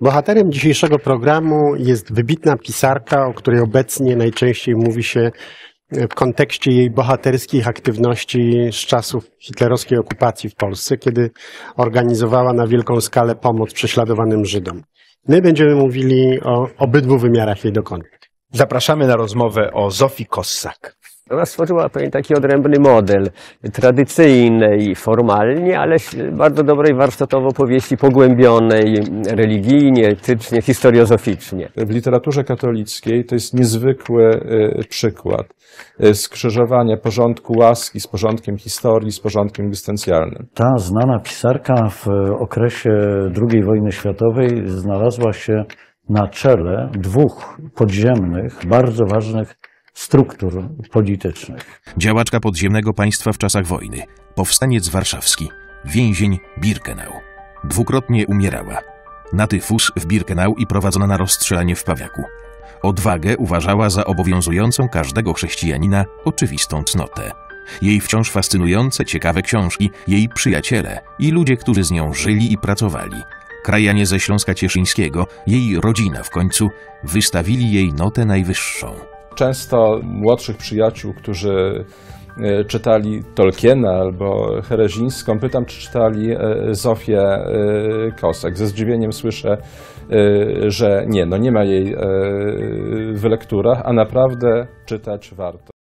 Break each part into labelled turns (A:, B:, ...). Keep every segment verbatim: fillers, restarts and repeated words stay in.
A: Bohaterem dzisiejszego programu jest wybitna pisarka, o której obecnie najczęściej mówi się w kontekście jej bohaterskich aktywności z czasów hitlerowskiej okupacji w Polsce, kiedy organizowała na wielką skalę pomoc prześladowanym Żydom. My będziemy mówili o obydwu wymiarach jej dokonań.
B: Zapraszamy na rozmowę o Zofii Kossak.
C: Ona stworzyła pewien taki odrębny model, tradycyjnej formalnie, ale bardzo dobrej warsztatowo powieści, pogłębionej religijnie, etycznie, historiozoficznie.
D: W literaturze katolickiej to jest niezwykły y, przykład y, skrzyżowania porządku łaski z porządkiem historii, z porządkiem egzystencjalnym.
E: Ta znana pisarka w okresie drugiej wojny światowej znalazła się na czele dwóch podziemnych, bardzo ważnych struktur politycznych.
F: Działaczka podziemnego państwa w czasach wojny, powstaniec warszawski, więzień Birkenau. Dwukrotnie umierała. Na tyfus w Birkenau i prowadzona na rozstrzelanie w Pawiaku. Odwagę uważała za obowiązującą każdego chrześcijanina oczywistą cnotę. Jej wciąż fascynujące, ciekawe książki, jej przyjaciele i ludzie, którzy z nią żyli i pracowali. Krajanie ze Śląska Cieszyńskiego, jej rodzina w końcu, wystawili jej notę najwyższą.
D: Często młodszych przyjaciół, którzy czytali Tolkiena albo Herezińską, pytam, czy czytali Zofię Kossak. Ze zdziwieniem słyszę, że nie, no nie ma jej w lekturach, a naprawdę czytać warto.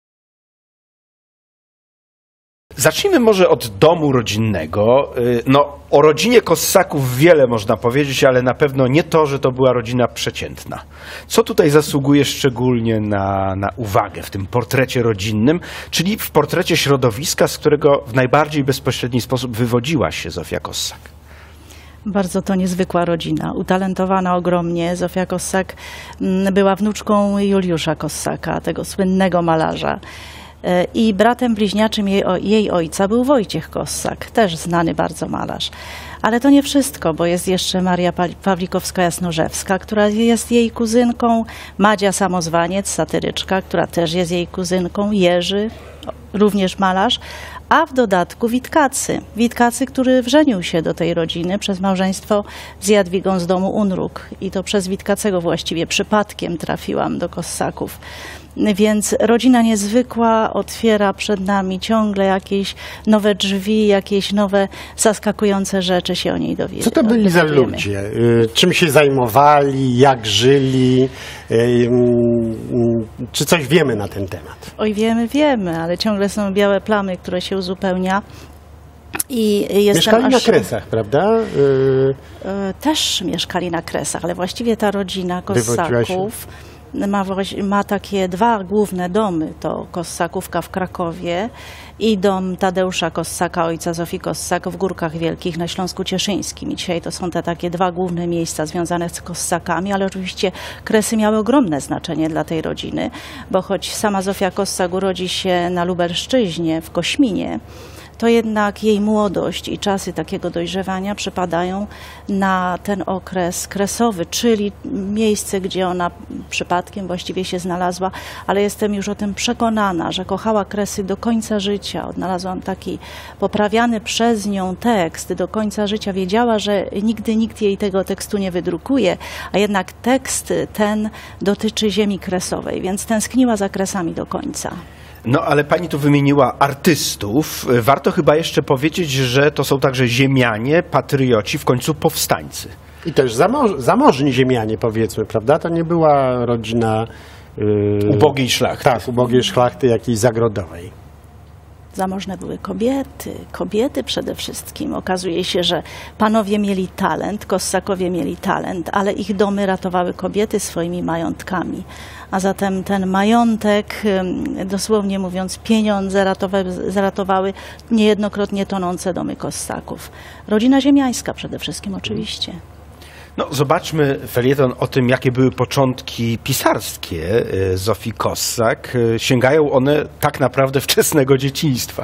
B: Zacznijmy może od domu rodzinnego. No, o rodzinie Kossaków wiele można powiedzieć, ale na pewno nie to, że to była rodzina przeciętna. Co tutaj zasługuje szczególnie na, na uwagę w tym portrecie rodzinnym, czyli w portrecie środowiska, z którego w najbardziej bezpośredni sposób wywodziła się Zofia Kossak?
G: Bardzo to niezwykła rodzina, utalentowana ogromnie. Zofia Kossak była wnuczką Juliusza Kossaka, tego słynnego malarza. I bratem bliźniaczym jej, jej ojca był Wojciech Kossak, też znany bardzo malarz. Ale to nie wszystko, bo jest jeszcze Maria Pawlikowska-Jasnorzewska, która jest jej kuzynką, Madzia Samozwaniec, satyryczka, która też jest jej kuzynką, Jerzy, również malarz, a w dodatku Witkacy. Witkacy, który wrzenił się do tej rodziny przez małżeństwo z Jadwigą z domu Unruk. I to przez Witkacego właściwie przypadkiem trafiłam do Kossaków. Więc rodzina niezwykła otwiera przed nami ciągle jakieś nowe drzwi, jakieś nowe zaskakujące rzeczy się o niej dowiemy.
A: Co to byli za ludzie? Czym się zajmowali? Jak żyli? Czy coś wiemy na ten temat?
G: Oj, wiemy, wiemy, ale ciągle są białe plamy, które się uzupełnia. I
A: mieszkali
G: aż...
A: na Kresach, prawda?
G: Też mieszkali na Kresach, ale właściwie ta rodzina Kossaków ma, ma takie dwa główne domy. To Kossakówka w Krakowie i dom Tadeusza Kossaka, ojca Zofii Kossak w Górkach Wielkich na Śląsku Cieszyńskim. I dzisiaj to są te takie dwa główne miejsca związane z Kossakami, ale oczywiście Kresy miały ogromne znaczenie dla tej rodziny, bo choć sama Zofia Kossak urodzi się na Lubelszczyźnie, w Kośminie, to jednak jej młodość i czasy takiego dojrzewania przypadają na ten okres kresowy, czyli miejsce, gdzie ona przypadkiem właściwie się znalazła, ale jestem już o tym przekonana, że kochała Kresy do końca życia. Odnalazłam taki poprawiany przez nią tekst do końca życia. Wiedziała, że nigdy nikt jej tego tekstu nie wydrukuje, a jednak tekst ten dotyczy ziemi kresowej, więc tęskniła za Kresami do końca.
B: No, ale pani tu wymieniła artystów. Warto chyba jeszcze powiedzieć, że to są także ziemianie, patrioci, w końcu powstańcy.
A: I też zamoż, zamożni ziemianie, powiedzmy, prawda? To nie była rodzina
B: Yy, ubogiej szlachty.
A: Tak, ubogiej szlachty jakiejś zagrodowej.
G: Zamożne były kobiety, kobiety przede wszystkim. Okazuje się, że panowie mieli talent, Kossakowie mieli talent, ale ich domy ratowały kobiety swoimi majątkami. A zatem ten majątek, dosłownie mówiąc, pieniądze ratowały, zaratowały niejednokrotnie tonące domy Kossaków. Rodzina ziemiańska przede wszystkim oczywiście.
B: No, zobaczmy felieton o tym, jakie były początki pisarskie Zofii Kossak. Sięgają one tak naprawdę wczesnego dzieciństwa.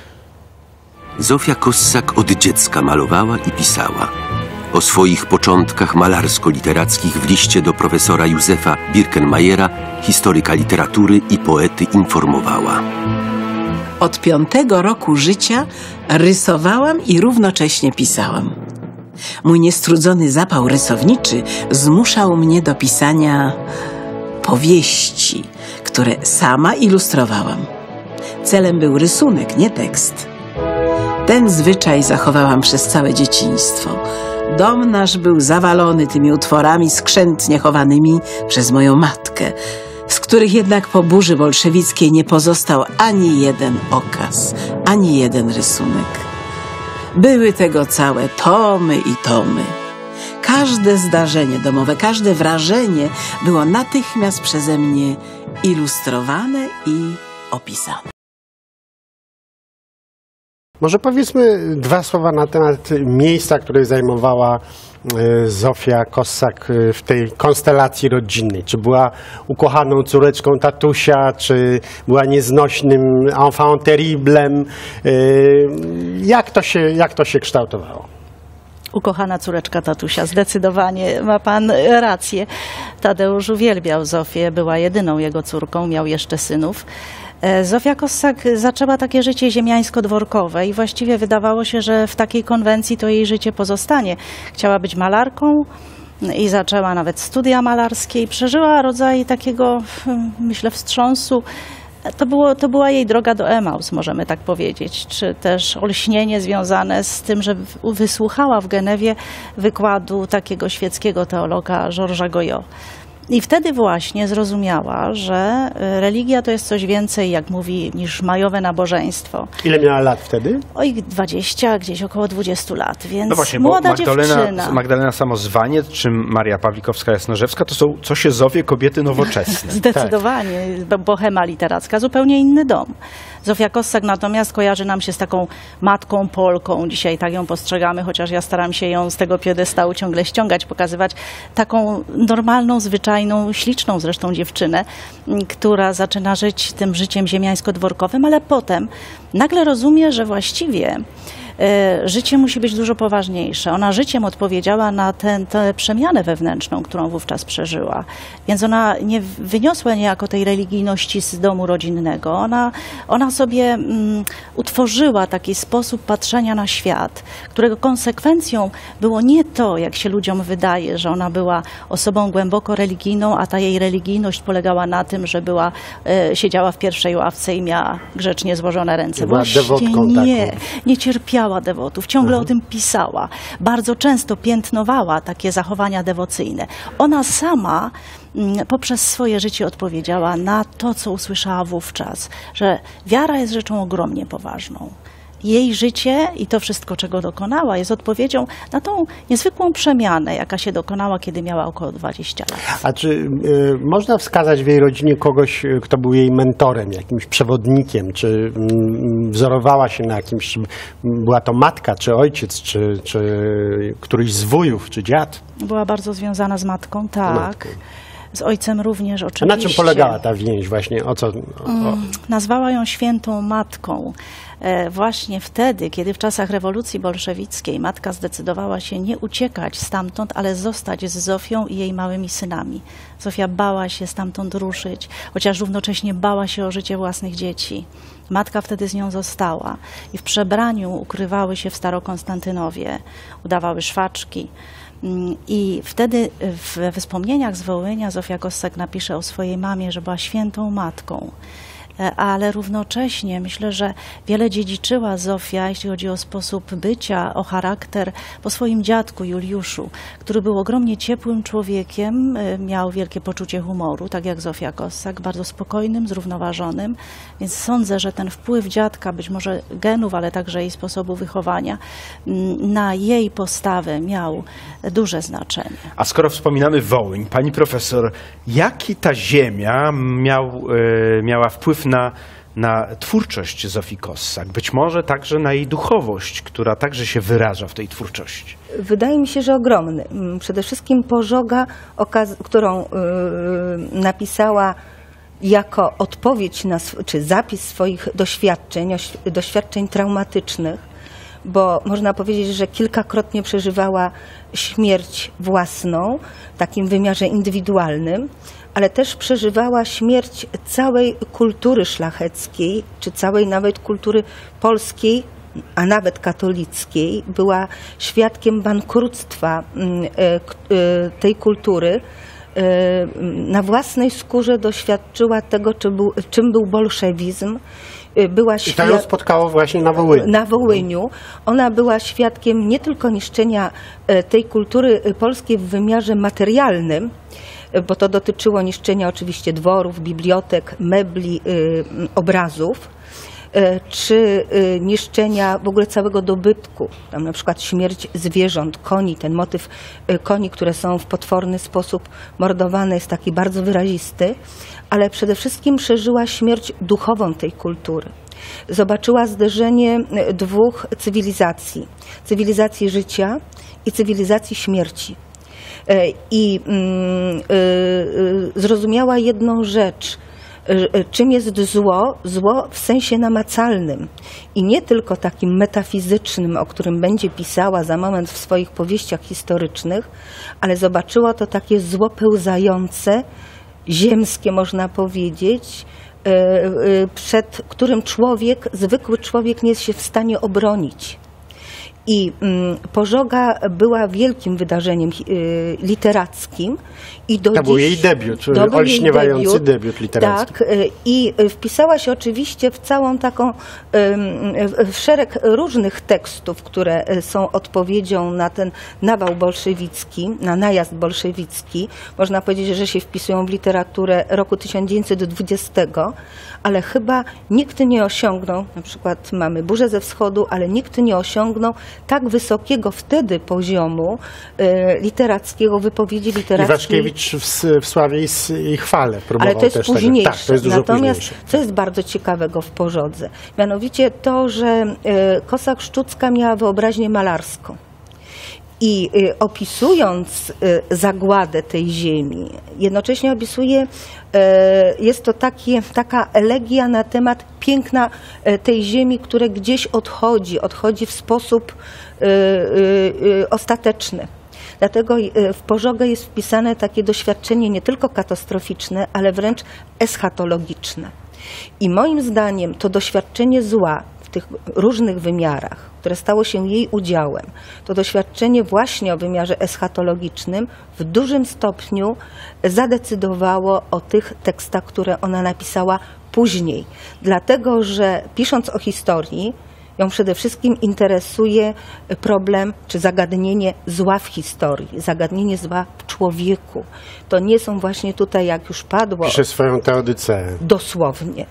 H: Zofia Kossak od dziecka malowała i pisała. O swoich początkach malarsko-literackich w liście do profesora Józefa Birkenmajera, historyka literatury i poety, informowała.
I: Od piątego roku życia rysowałam i równocześnie pisałam. Mój niestrudzony zapał rysowniczy zmuszał mnie do pisania powieści, które sama ilustrowałam. Celem był rysunek, nie tekst. Ten zwyczaj zachowałam przez całe dzieciństwo. Dom nasz był zawalony tymi utworami skrzętnie chowanymi przez moją matkę, z których jednak po burzy bolszewickiej nie pozostał ani jeden okaz, ani jeden rysunek. Były tego całe tomy i tomy. Każde zdarzenie domowe, każde wrażenie było natychmiast przeze mnie ilustrowane i opisane.
A: Może powiedzmy dwa słowa na temat miejsca, które zajmowała Zofia Kossak w tej konstelacji rodzinnej. Czy była ukochaną córeczką tatusia, czy była nieznośnym enfant terriblem? Jak to się, jak to się kształtowało?
G: Ukochana córeczka tatusia, zdecydowanie ma pan rację. Tadeusz uwielbiał Zofię, była jedyną jego córką, miał jeszcze synów. Zofia Kossak zaczęła takie życie ziemiańsko-dworkowe i właściwie wydawało się, że w takiej konwencji to jej życie pozostanie. Chciała być malarką i zaczęła nawet studia malarskie i przeżyła rodzaj takiego, myślę, wstrząsu. To, było, to była jej droga do Emaus, możemy tak powiedzieć, czy też olśnienie związane z tym, że wysłuchała w Genewie wykładu takiego świeckiego teologa Georgesa Goyot. I wtedy właśnie zrozumiała, że religia to jest coś więcej, jak mówi, niż majowe nabożeństwo.
A: Ile miała lat wtedy?
G: Oj, dwadzieścia, gdzieś około dwudziestu lat, więc
B: no właśnie,
G: młoda
B: Magdalena,
G: dziewczyna.
B: Magdalena Samozwaniec czy Maria Pawlikowska-Jasnorzewska to są, co się zowie, kobiety nowoczesne.
G: Zdecydowanie, tak. Bohema literacka, zupełnie inny dom. Zofia Kossak natomiast kojarzy nam się z taką matką Polką. Dzisiaj tak ją postrzegamy, chociaż ja staram się ją z tego piedestału ciągle ściągać, pokazywać taką normalną, zwyczajną, śliczną zresztą dziewczynę, która zaczyna żyć tym życiem ziemiańsko-dworkowym, ale potem nagle rozumie, że właściwie życie musi być dużo poważniejsze. Ona życiem odpowiedziała na tę przemianę wewnętrzną, którą wówczas przeżyła. Więc ona nie wyniosła niejako tej religijności z domu rodzinnego. Ona, ona sobie mm, utworzyła taki sposób patrzenia na świat, którego konsekwencją było nie to, jak się ludziom wydaje, że ona była osobą głęboko religijną, a ta jej religijność polegała na tym, że była, e, siedziała w pierwszej ławce i miała grzecznie złożone ręce.
A: Była dewotką
G: nie,
A: taką.
G: nie cierpiała dewotów, ciągle
A: Mhm.
G: o tym pisała. Bardzo często piętnowała takie zachowania dewocyjne. Ona sama mm, poprzez swoje życie odpowiedziała na to, co usłyszała wówczas, że wiara jest rzeczą ogromnie poważną. Jej życie i to wszystko, czego dokonała, jest odpowiedzią na tą niezwykłą przemianę, jaka się dokonała, kiedy miała około dwudziestu lat.
A: A czy y, można wskazać w jej rodzinie kogoś, kto był jej mentorem, jakimś przewodnikiem, czy y, wzorowała się na jakimś, była to matka, czy ojciec, czy, czy któryś z wujów, czy dziad?
G: Była bardzo związana z matką, tak.
A: Matką.
G: Z ojcem również
A: A
G: oczywiście.
A: na czym polegała ta więź właśnie? O co? O, o...
G: Nazwała ją świętą matką. E, właśnie wtedy, kiedy w czasach rewolucji bolszewickiej matka zdecydowała się nie uciekać stamtąd, ale zostać z Zofią i jej małymi synami. Zofia bała się stamtąd ruszyć, chociaż równocześnie bała się o życie własnych dzieci. Matka wtedy z nią została i w przebraniu ukrywały się w Starokonstantynowie, udawały szwaczki. I wtedy we wspomnieniach z Wołynia Zofia Kossak napisze o swojej mamie, że była świętą matką. Ale równocześnie myślę, że wiele dziedziczyła Zofia, jeśli chodzi o sposób bycia, o charakter, po swoim dziadku Juliuszu, który był ogromnie ciepłym człowiekiem, miał wielkie poczucie humoru, tak jak Zofia Kossak, bardzo spokojnym, zrównoważonym, więc sądzę, że ten wpływ dziadka, być może genów, ale także jej sposobu wychowania, na jej postawę miał duże znaczenie.
B: A skoro wspominamy Wołyń, pani profesor, jaki ta ziemia miał, e, miała wpływ na, na twórczość Zofii Kossak? Być może także na jej duchowość, która także się wyraża w tej twórczości.
J: Wydaje mi się, że ogromny. Przede wszystkim Pożoga, którą yy, napisała jako odpowiedź na, czy zapis swoich doświadczeń, doświadczeń traumatycznych, bo można powiedzieć, że kilkakrotnie przeżywała śmierć własną, w takim wymiarze indywidualnym, ale też przeżywała śmierć całej kultury szlacheckiej, czy całej nawet kultury polskiej a nawet katolickiej, była świadkiem bankructwa tej kultury. Na własnej skórze doświadczyła tego, czym był, czym był bolszewizm. Była
A: I to ją spotkało właśnie na Wołyniu.
J: Na Wołyniu. Ona była świadkiem nie tylko niszczenia tej kultury polskiej w wymiarze materialnym, bo to dotyczyło niszczenia oczywiście dworów, bibliotek, mebli, obrazów, czy niszczenia w ogóle całego dobytku, tam na przykład śmierć zwierząt, koni, ten motyw koni, które są w potworny sposób mordowane, jest taki bardzo wyrazisty, ale przede wszystkim przeżyła śmierć duchową tej kultury. Zobaczyła zderzenie dwóch cywilizacji, cywilizacji życia i cywilizacji śmierci. I zrozumiała jedną rzecz, czym jest zło, zło w sensie namacalnym i nie tylko takim metafizycznym, o którym będzie pisała za moment w swoich powieściach historycznych, ale zobaczyła to takie zło pełzające, ziemskie można powiedzieć, przed którym człowiek, zwykły człowiek nie jest się w stanie obronić. I mm, Pożoga była wielkim wydarzeniem y, literackim. I do
A: to
J: dziś,
A: był jej debiut,
J: to
A: olśniewający
J: debiut,
A: debiut literacki.
J: Tak, y, i wpisała się oczywiście w całą taką, y, w szereg różnych tekstów, które są odpowiedzią na ten nawał bolszewicki, na najazd bolszewicki. Można powiedzieć, że się wpisują w literaturę roku tysiąc dziewięćset dwudziestego, ale chyba nikt nie osiągnął, na przykład mamy Burzę ze Wschodu, ale nikt nie osiągnął tak wysokiego wtedy poziomu y, literackiego, wypowiedzi literackiej.
A: I Waszkiewicz w, w sławie i chwale próbował.
J: Ale to jest
A: też
J: późniejsze.
A: Tak, to jest dużo
J: Natomiast
A: późniejsze.
J: co jest bardzo ciekawego w Pożodze? Mianowicie to, że y, Kossak-Szczucka miała wyobraźnię malarską. I y, opisując y, zagładę tej ziemi, jednocześnie opisuje, y, jest to takie, taka elegia na temat piękna y, tej ziemi, które gdzieś odchodzi, odchodzi w sposób y, y, y, ostateczny. Dlatego w Pożogę jest wpisane takie doświadczenie nie tylko katastroficzne, ale wręcz eschatologiczne. I moim zdaniem to doświadczenie zła w tych różnych wymiarach, które stało się jej udziałem, to doświadczenie właśnie o wymiarze eschatologicznym w dużym stopniu zadecydowało o tych tekstach, które ona napisała później. Dlatego, że pisząc o historii, ją przede wszystkim interesuje problem czy zagadnienie zła w historii, zagadnienie zła w człowieku. To nie są właśnie tutaj, jak już padło...
A: Pisze swoją teodyceę.
J: Dosłownie.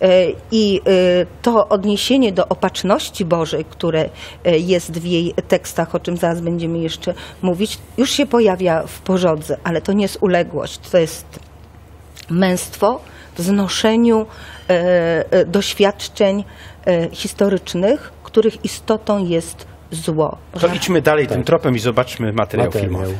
J: I to odniesienie do opatrzności Bożej, które jest w jej tekstach, o czym zaraz będziemy jeszcze mówić, już się pojawia w Pożodze, ale to nie jest uległość, to jest męstwo w znoszeniu doświadczeń historycznych, których istotą jest zło.
B: To idźmy dalej tym tropem i zobaczmy materiał, materiał. filmowy.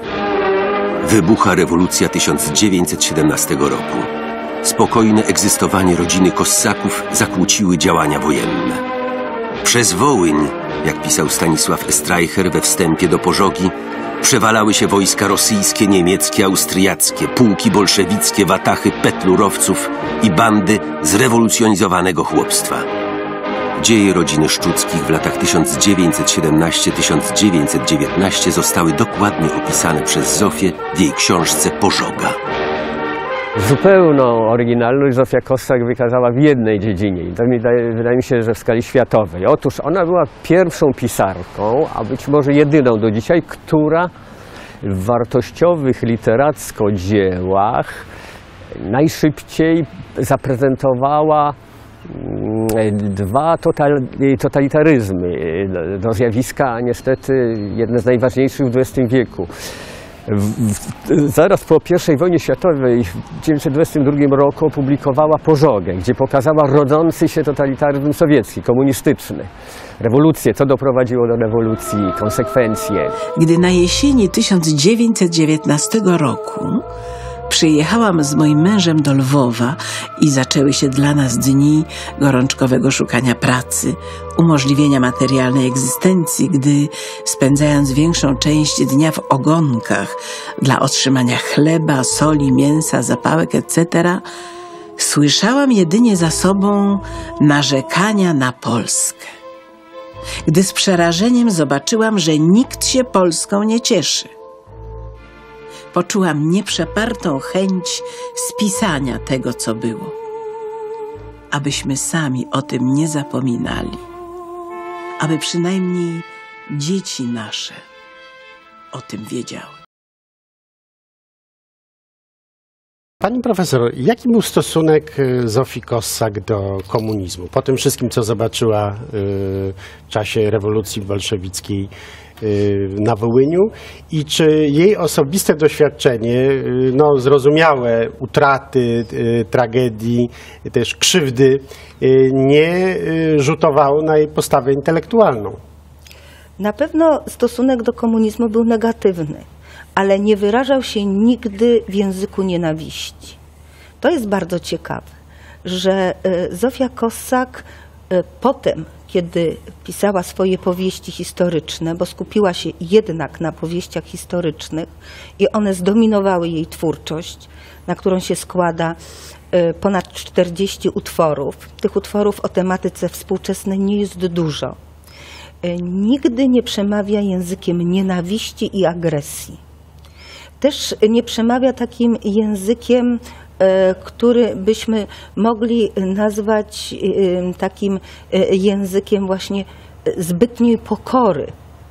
H: Wybucha rewolucja tysiąc dziewięćset siedemnastego roku. Spokojne egzystowanie rodziny Kossaków zakłóciły działania wojenne. Przez Wołyń, jak pisał Stanisław Streicher we wstępie do Pożogi, przewalały się wojska rosyjskie, niemieckie, austriackie, pułki bolszewickie, watachy petlurowców i bandy zrewolucjonizowanego chłopstwa. Dzieje rodziny Szczuckich w latach tysiąc dziewięćset siedemnastego do tysiąc dziewięćset dziewiętnastego zostały dokładnie opisane przez Zofię w jej książce Pożoga.
C: Zupełną oryginalność Zofia Kossak wykazała w jednej dziedzinie i to mi daje, wydaje mi się, że w skali światowej. Otóż ona była pierwszą pisarką, a być może jedyną do dzisiaj, która w wartościowych literacko dziełach najszybciej zaprezentowała dwa totalitaryzmy, do zjawiska niestety jedne z najważniejszych w dwudziestym wieku. W, w, zaraz po pierwszej wojnie światowej w tysiąc dziewięćset dwudziestym drugim roku opublikowała Pożogę, gdzie pokazała rodzący się totalitaryzm sowiecki, komunistyczny. Rewolucję, co doprowadziło do rewolucji, konsekwencje.
I: Gdy na jesieni tysiąc dziewięćset dziewiętnastego roku przyjechałam z moim mężem do Lwowa i zaczęły się dla nas dni gorączkowego szukania pracy, umożliwienia materialnej egzystencji, gdy spędzając większą część dnia w ogonkach dla otrzymania chleba, soli, mięsa, zapałek et cetera, słyszałam jedynie za sobą narzekania na Polskę. gdy z przerażeniem zobaczyłam, że nikt się Polską nie cieszy. Poczułam nieprzepartą chęć spisania tego, co było, abyśmy sami o tym nie zapominali, aby przynajmniej dzieci nasze o tym wiedziały.
A: Pani profesor, jaki był stosunek Zofii Kossak do komunizmu? Po tym wszystkim, co zobaczyła w czasie rewolucji bolszewickiej na Wołyniu, i czy jej osobiste doświadczenie, no, zrozumiałe utraty, tragedii, też krzywdy, nie rzutowało na jej postawę intelektualną?
J: Na pewno stosunek do komunizmu był negatywny, ale nie wyrażał się nigdy w języku nienawiści. To jest bardzo ciekawe, że Zofia Kossak potem, kiedy pisała swoje powieści historyczne, bo skupiła się jednak na powieściach historycznych i one zdominowały jej twórczość, na którą się składa ponad czterdzieści utworów. Tych utworów o tematyce współczesnej nie jest dużo. Nigdy nie przemawia językiem nienawiści i agresji. Też nie przemawia takim językiem, który byśmy mogli nazwać takim językiem właśnie zbytniej pokory.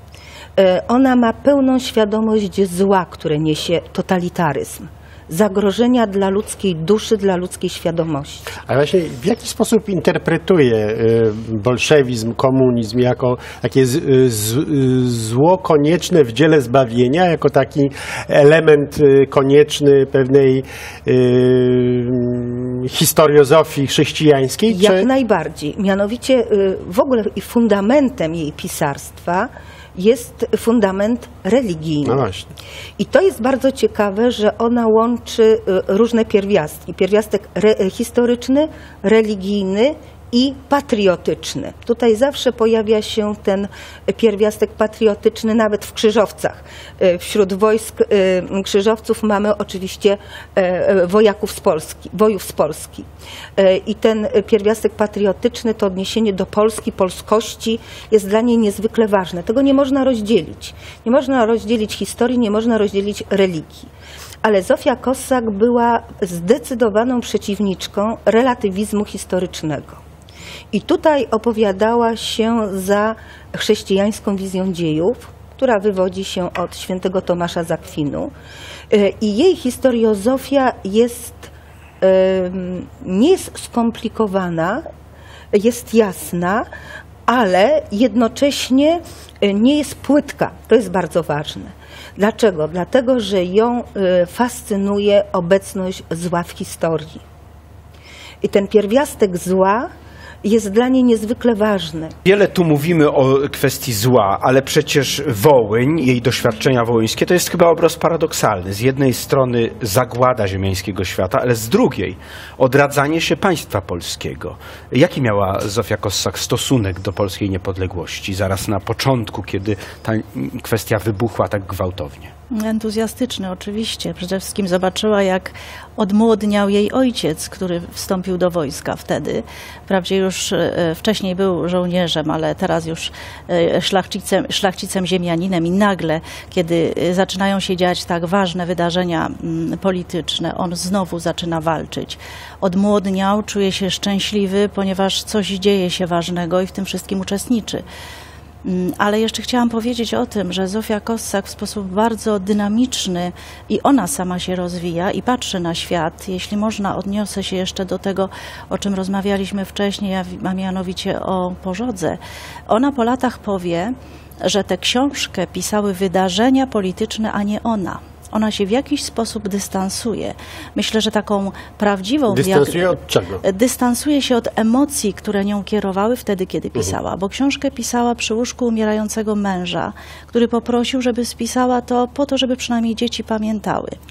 J: Ona ma pełną świadomość zła, które niesie totalitaryzm, zagrożenia dla ludzkiej duszy, dla ludzkiej świadomości.
A: A właśnie w jaki sposób interpretuje bolszewizm, komunizm jako takie z, z, zło konieczne w dziele zbawienia, jako taki element konieczny pewnej y, historiozofii chrześcijańskiej?
J: Jak
A: czy...
J: najbardziej. Mianowicie w ogóle fundamentem jej pisarstwa jest fundament religijny.
A: No właśnie.
J: I to jest bardzo ciekawe, że ona łączy różne pierwiastki. Pierwiastek re historyczny, religijny i patriotyczny. Tutaj zawsze pojawia się ten pierwiastek patriotyczny, nawet w krzyżowcach. Wśród wojsk krzyżowców mamy oczywiście wojaków z Polski, wojów z Polski. I ten pierwiastek patriotyczny, to odniesienie do Polski, polskości jest dla niej niezwykle ważne. Tego nie można rozdzielić. Nie można rozdzielić historii, nie można rozdzielić religii. Ale Zofia Kossak była zdecydowaną przeciwniczką relatywizmu historycznego. I tutaj opowiadała się za chrześcijańską wizją dziejów, która wywodzi się od świętego Tomasza z Akwinu. I jej historiozofia jest, nie jest skomplikowana, jest jasna, ale jednocześnie nie jest płytka. To jest bardzo ważne. Dlaczego? Dlatego, że ją fascynuje obecność zła w historii. I ten pierwiastek zła jest dla niej niezwykle ważny.
B: Wiele tu mówimy o kwestii zła, ale przecież Wołyń, jej doświadczenia wołyńskie, to jest chyba obraz paradoksalny. Z jednej strony zagłada ziemiańskiego świata, ale z drugiej odradzanie się państwa polskiego. Jaki miała Zofia Kossak stosunek do polskiej niepodległości zaraz na początku, kiedy ta kwestia wybuchła tak gwałtownie?
G: Entuzjastyczny oczywiście. Przede wszystkim zobaczyła, jak odmłodniał jej ojciec, który wstąpił do wojska wtedy. Wprawdzie już wcześniej był żołnierzem, ale teraz już szlachcicem, szlachcicem ziemianinem i nagle, kiedy zaczynają się dziać tak ważne wydarzenia polityczne, on znowu zaczyna walczyć. Odmłodniał, czuje się szczęśliwy, ponieważ coś dzieje się ważnego i w tym wszystkim uczestniczy. Ale jeszcze chciałam powiedzieć o tym, że Zofia Kossak w sposób bardzo dynamiczny i ona sama się rozwija i patrzy na świat. Jeśli można, odniosę się jeszcze do tego, o czym rozmawialiśmy wcześniej, a mianowicie o Pożodze. Ona po latach powie, że tę książkę pisały wydarzenia polityczne, a nie ona. Ona się w jakiś sposób dystansuje. Myślę, że taką prawdziwą...
A: Dystansuje od czego?
G: Dystansuje się od emocji, które nią kierowały wtedy, kiedy pisała. Bo książkę pisała przy łóżku umierającego męża, który poprosił, żeby spisała to po to, żeby przynajmniej dzieci pamiętały.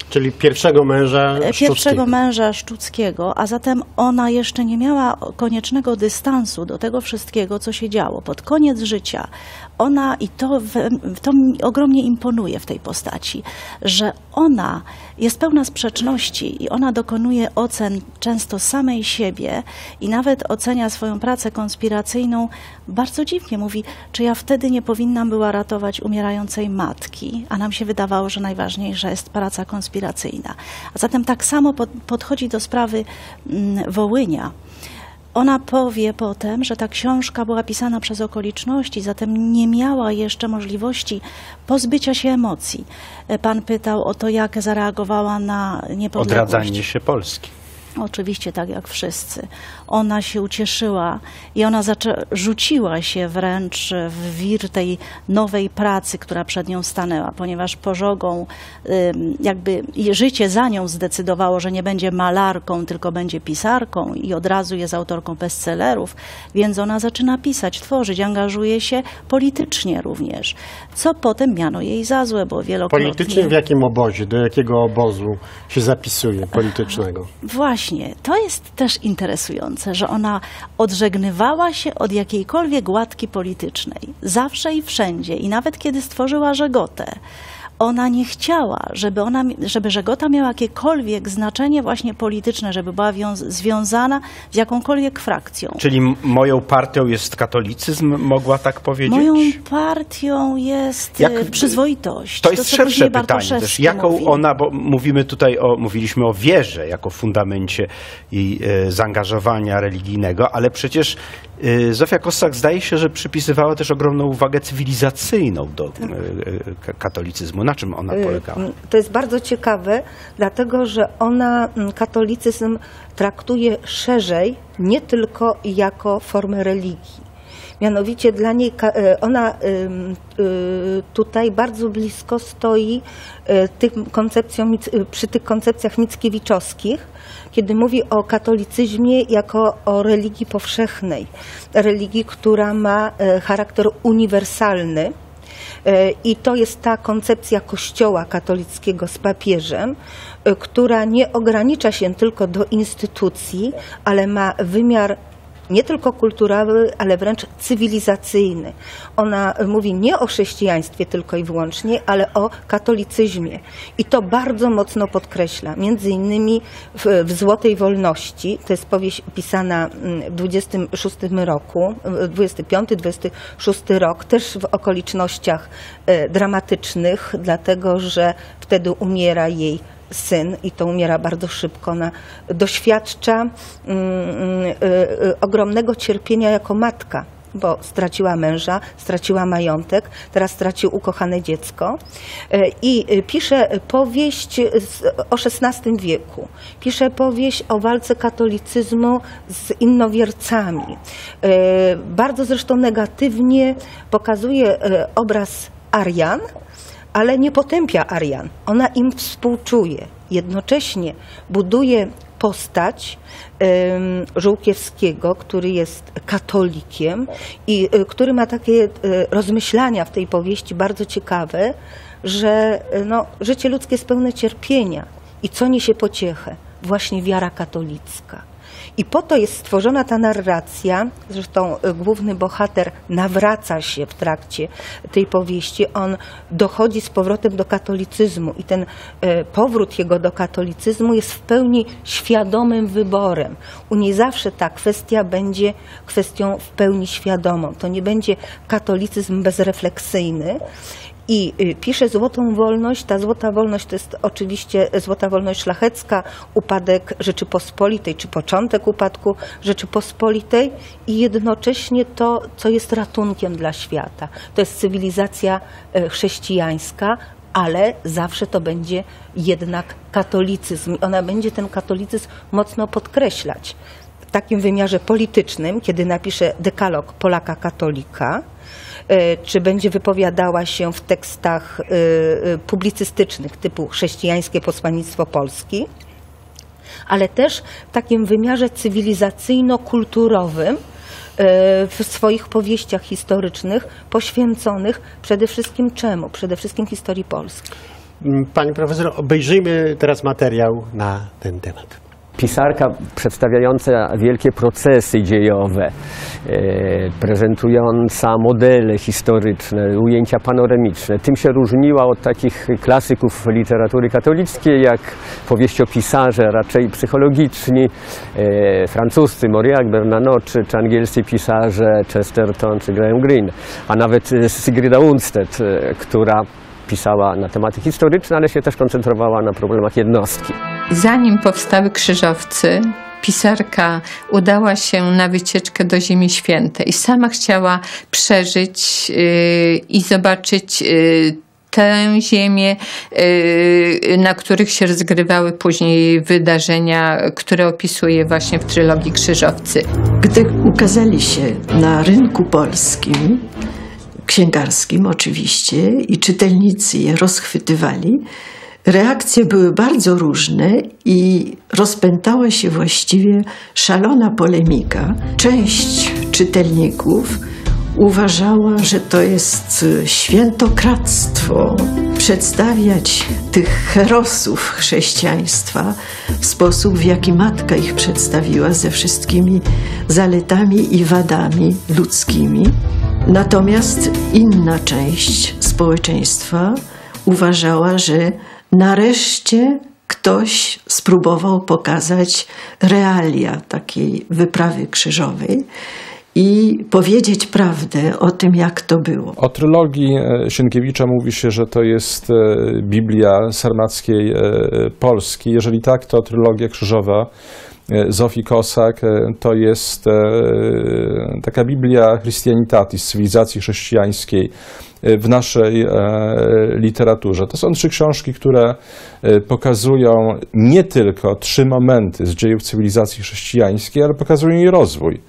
A: Czyli pierwszego męża Szczuckiego.
G: Pierwszego męża Szczuckiego, a zatem ona jeszcze nie miała koniecznego dystansu do tego wszystkiego, co się działo. Pod koniec życia ona, i to, to mi ogromnie imponuje w tej postaci, że ona jest pełna sprzeczności i ona dokonuje ocen często samej siebie i nawet ocenia swoją pracę konspiracyjną bardzo dziwnie. Mówi, czy ja wtedy nie powinnam była ratować umierającej matki, a nam się wydawało, że najważniejsza jest praca konspiracyjna. A zatem tak samo pod, podchodzi do sprawy mm, Wołynia. Ona powie potem, że ta książka była pisana przez okoliczności, zatem nie miała jeszcze możliwości pozbycia się emocji. Pan pytał o to, jak zareagowała na niepodległość.
B: Odradzanie się Polski.
G: Oczywiście tak jak wszyscy. Ona się ucieszyła i ona rzuciła się wręcz w wir tej nowej pracy, która przed nią stanęła, ponieważ pożogą jakby życie za nią zdecydowało, że nie będzie malarką, tylko będzie pisarką i od razu jest autorką bestsellerów, więc ona zaczyna pisać, tworzyć, angażuje się politycznie również, co potem miano jej za złe, bo wielokrotnie...
A: Politycznie w jakim obozie, do jakiego obozu się zapisuje politycznego?
G: Właśnie, to jest też interesujące, że ona odżegnywała się od jakiejkolwiek łatki politycznej. Zawsze i wszędzie. I nawet kiedy stworzyła Żegotę, ona nie chciała, żeby, ona, żeby Żegota miała jakiekolwiek znaczenie właśnie polityczne, żeby była związana z jakąkolwiek frakcją.
B: Czyli moją partią jest katolicyzm, mogła tak powiedzieć?
G: Moją partią jest Jak, przyzwoitość.
B: To jest to, szersze pytanie też. Jaką mówi. Ona, bo mówimy tutaj o, mówiliśmy o wierze jako fundamencie jej e, zaangażowania religijnego, ale przecież e, Zofia Kossak zdaje się, że przypisywała też ogromną uwagę cywilizacyjną do e, e, katolicyzmu. Na czym ona polegała?
J: To jest bardzo ciekawe, dlatego że ona katolicyzm traktuje szerzej, nie tylko jako formę religii. Mianowicie dla niej ona tutaj bardzo blisko stoi tym koncepcjom, przy tych koncepcjach mickiewiczowskich, kiedy mówi o katolicyzmie jako o religii powszechnej, religii, która ma charakter uniwersalny. I to jest ta koncepcja Kościoła katolickiego z papieżem, która nie ogranicza się tylko do instytucji, ale ma wymiar nie tylko kulturowy, ale wręcz cywilizacyjny. Ona mówi nie o chrześcijaństwie tylko i wyłącznie, ale o katolicyzmie. I to bardzo mocno podkreśla. Między innymi w, w Złotej Wolności, to jest powieść pisana w dwudziestym szóstym roku, dwudziesty piąty dwudziesty szósty rok, też w okolicznościach dramatycznych, dlatego że wtedy umiera jej syn i to umiera bardzo szybko. Ona doświadcza mm, y, y, ogromnego cierpienia jako matka, bo straciła męża, straciła majątek, teraz straci ukochane dziecko y, i pisze powieść z, o szesnastym wieku. Pisze powieść o walce katolicyzmu z innowiercami. Y, bardzo zresztą negatywnie pokazuje y, obraz Arian, ale nie potępia Arian. Ona im współczuje. Jednocześnie buduje postać um, Żółkiewskiego, który jest katolikiem i y, który ma takie y, rozmyślania w tej powieści bardzo ciekawe, że y, no, życie ludzkie jest pełne cierpienia. I co niesie pociechę? Właśnie wiara katolicka. I po to jest stworzona ta narracja, zresztą główny bohater nawraca się w trakcie tej powieści, on dochodzi z powrotem do katolicyzmu i ten powrót jego do katolicyzmu jest w pełni świadomym wyborem. U niej zawsze ta kwestia będzie kwestią w pełni świadomą. To nie będzie katolicyzm bezrefleksyjny. I pisze Złotą Wolność. Ta Złota Wolność to jest oczywiście Złota Wolność szlachecka, upadek Rzeczypospolitej, czy początek upadku Rzeczypospolitej i jednocześnie to, co jest ratunkiem dla świata. To jest cywilizacja chrześcijańska, ale zawsze to będzie jednak katolicyzm. I ona będzie ten katolicyzm mocno podkreślać. W takim wymiarze politycznym, kiedy napisze dekalog Polaka katolika, czy będzie wypowiadała się w tekstach publicystycznych typu chrześcijańskie posłannictwo Polski, ale też w takim wymiarze cywilizacyjno-kulturowym w swoich powieściach historycznych poświęconych przede wszystkim czemu? Przede wszystkim historii Polski.
A: Pani profesor, obejrzyjmy teraz materiał na ten temat.
C: Pisarka przedstawiająca wielkie procesy dziejowe, e, prezentująca modele historyczne, ujęcia panoramiczne. Tym się różniła od takich klasyków literatury katolickiej, jak powieściopisarze raczej psychologiczni, e, francuscy, Mauriac, Bernanos, czy, czy angielscy pisarze Chesterton czy Graham Greene, a nawet Sigryda Undstedt, e, która pisała na tematy historyczne, ale się też koncentrowała na problemach jednostki.
K: Zanim powstały krzyżowcy, pisarka udała się na wycieczkę do Ziemi Świętej. Sama chciała przeżyć yy, i zobaczyć yy, tę ziemię, yy, na których się rozgrywały później wydarzenia, które opisuje właśnie w trylogii Krzyżowcy.
L: Gdy ukazali się na rynku polskim, księgarskim oczywiście, i czytelnicy je rozchwytywali, reakcje były bardzo różne i rozpętała się właściwie szalona polemika. Część czytelników uważała, że to jest świętokradztwo przedstawiać tych herosów chrześcijaństwa w sposób, w jaki matka ich przedstawiła, ze wszystkimi zaletami i wadami ludzkimi. Natomiast inna część społeczeństwa uważała, że nareszcie ktoś spróbował pokazać realia takiej wyprawy krzyżowej i powiedzieć prawdę o tym, jak to było.
D: O trylogii Sienkiewicza mówi się, że to jest Biblia sarmackiej Polski. Jeżeli tak, to trylogia krzyżowa Zofii Kossak to jest taka Biblia Christianitatis, cywilizacji chrześcijańskiej w naszej literaturze. To są trzy książki, które pokazują nie tylko trzy momenty z dziejów cywilizacji chrześcijańskiej, ale pokazują jej rozwój.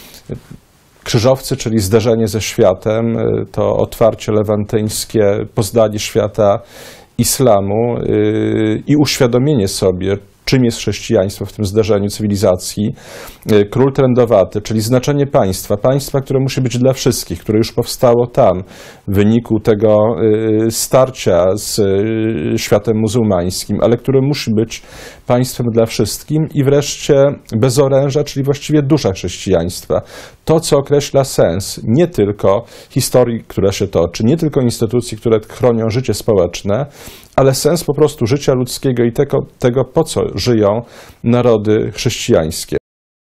D: Krzyżowcy, czyli zderzenie ze światem, to otwarcie lewantyńskie, poznanie świata islamu i uświadomienie sobie, czym jest chrześcijaństwo w tym zderzeniu cywilizacji. Król trędowaty, czyli znaczenie państwa. Państwa, które musi być dla wszystkich, które już powstało tam w wyniku tego starcia z światem muzułmańskim, ale które musi być państwem dla wszystkich. I wreszcie bezoręża, czyli właściwie dusza chrześcijaństwa. To, co określa sens nie tylko historii, która się toczy, nie tylko instytucji, które chronią życie społeczne, ale sens po prostu życia ludzkiego i tego, tego po co żyją narody chrześcijańskie.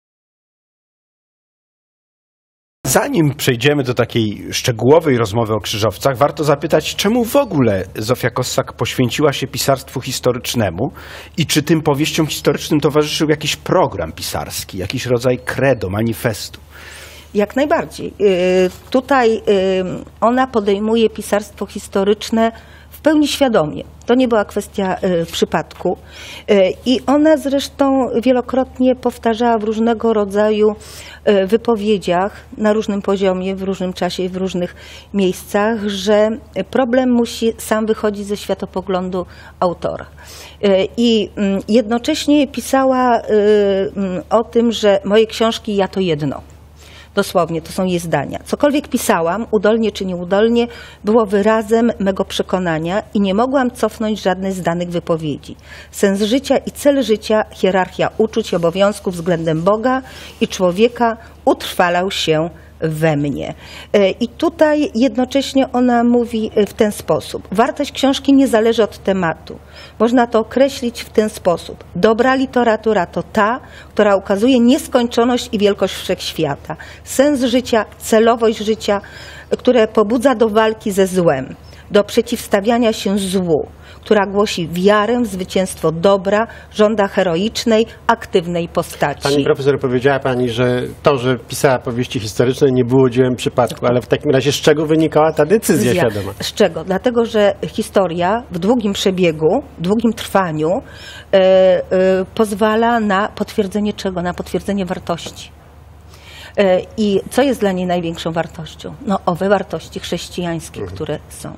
B: Zanim przejdziemy do takiej szczegółowej rozmowy o krzyżowcach, warto zapytać, czemu w ogóle Zofia Kossak poświęciła się pisarstwu historycznemu i czy tym powieściom historycznym towarzyszył jakiś program pisarski, jakiś rodzaj credo, manifestu?
J: Jak najbardziej. Tutaj ona podejmuje pisarstwo historyczne w pełni świadomie. To nie była kwestia y, przypadku. Y, I ona zresztą wielokrotnie powtarzała w różnego rodzaju y, wypowiedziach na różnym poziomie, w różnym czasie i w różnych miejscach, że problem musi sam wychodzić ze światopoglądu autora. Y, I y, jednocześnie pisała y, y, o tym, że moje książki ja to jedno. Dosłownie, to są jej zdania. Cokolwiek pisałam, udolnie czy nieudolnie, było wyrazem mego przekonania i nie mogłam cofnąć żadnej z danych wypowiedzi. Sens życia i cel życia, hierarchia uczuć i obowiązków względem Boga i człowieka utrwalał się we mnie. I tutaj jednocześnie ona mówi w ten sposób. Wartość książki nie zależy od tematu. Można to określić w ten sposób. Dobra literatura to ta, która ukazuje nieskończoność i wielkość wszechświata. Sens życia, celowość życia, które pobudza do walki ze złem, do przeciwstawiania się złu, która głosi wiarę w zwycięstwo dobra, żąda heroicznej, aktywnej postaci.
A: Pani profesor, powiedziała Pani, że to, że pisała powieści historyczne, nie było dziełem przypadku, ale w takim razie z czego wynikała ta decyzja świadoma?
J: Z czego? Dlatego, że historia w długim przebiegu, w długim trwaniu e, e, pozwala na potwierdzenie czego? Na potwierdzenie wartości. E, I co jest dla niej największą wartością? No owe wartości chrześcijańskie, mhm. które są.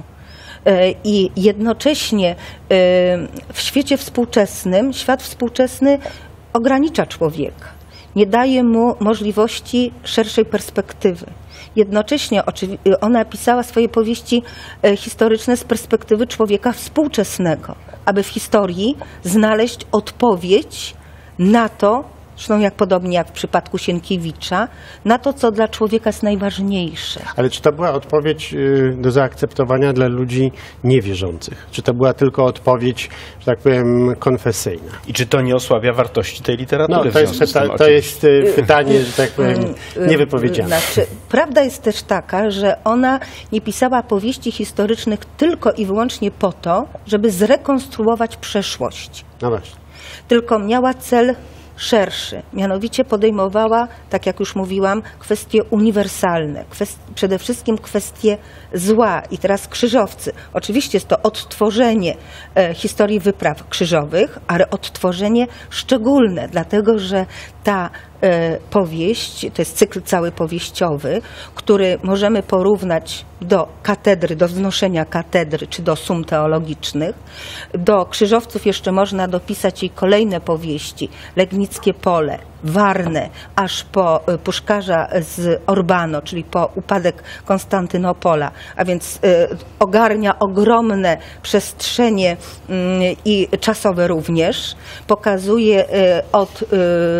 J: I jednocześnie w świecie współczesnym, świat współczesny ogranicza człowieka. nie daje mu możliwości szerszej perspektywy. Jednocześnie ona pisała swoje powieści historyczne z perspektywy człowieka współczesnego, aby w historii znaleźć odpowiedź na to, zresztą jak podobnie jak w przypadku Sienkiewicza, na to, co dla człowieka jest najważniejsze.
A: Ale czy to była odpowiedź do zaakceptowania dla ludzi niewierzących? Czy to była tylko odpowiedź, że tak powiem, konfesyjna?
B: I czy to nie osłabia wartości tej literatury?
A: No, to, jest, pyta to jest pytanie, że tak powiem, niewypowiedziane.
J: Znaczy, prawda jest też taka, że ona nie pisała powieści historycznych tylko i wyłącznie po to, żeby zrekonstruować przeszłość.
A: No właśnie.
J: Tylko miała cel szerszy, mianowicie podejmowała, tak jak już mówiłam, kwestie uniwersalne, kwest przede wszystkim kwestie zła. I teraz krzyżowcy. Oczywiście jest to odtworzenie e, historii wypraw krzyżowych, ale odtworzenie szczególne, dlatego że ta e, powieść, to jest cykl cały powieściowy, który możemy porównać do katedry, do wznoszenia katedry, czy do sum teologicznych. Do krzyżowców jeszcze można dopisać jej kolejne powieści, Legnickie Pole, Warnę, aż po Puszkarza z Orbano, czyli po upadek Konstantynopola, a więc y, ogarnia ogromne przestrzenie y, i czasowe również. Pokazuje y, od y,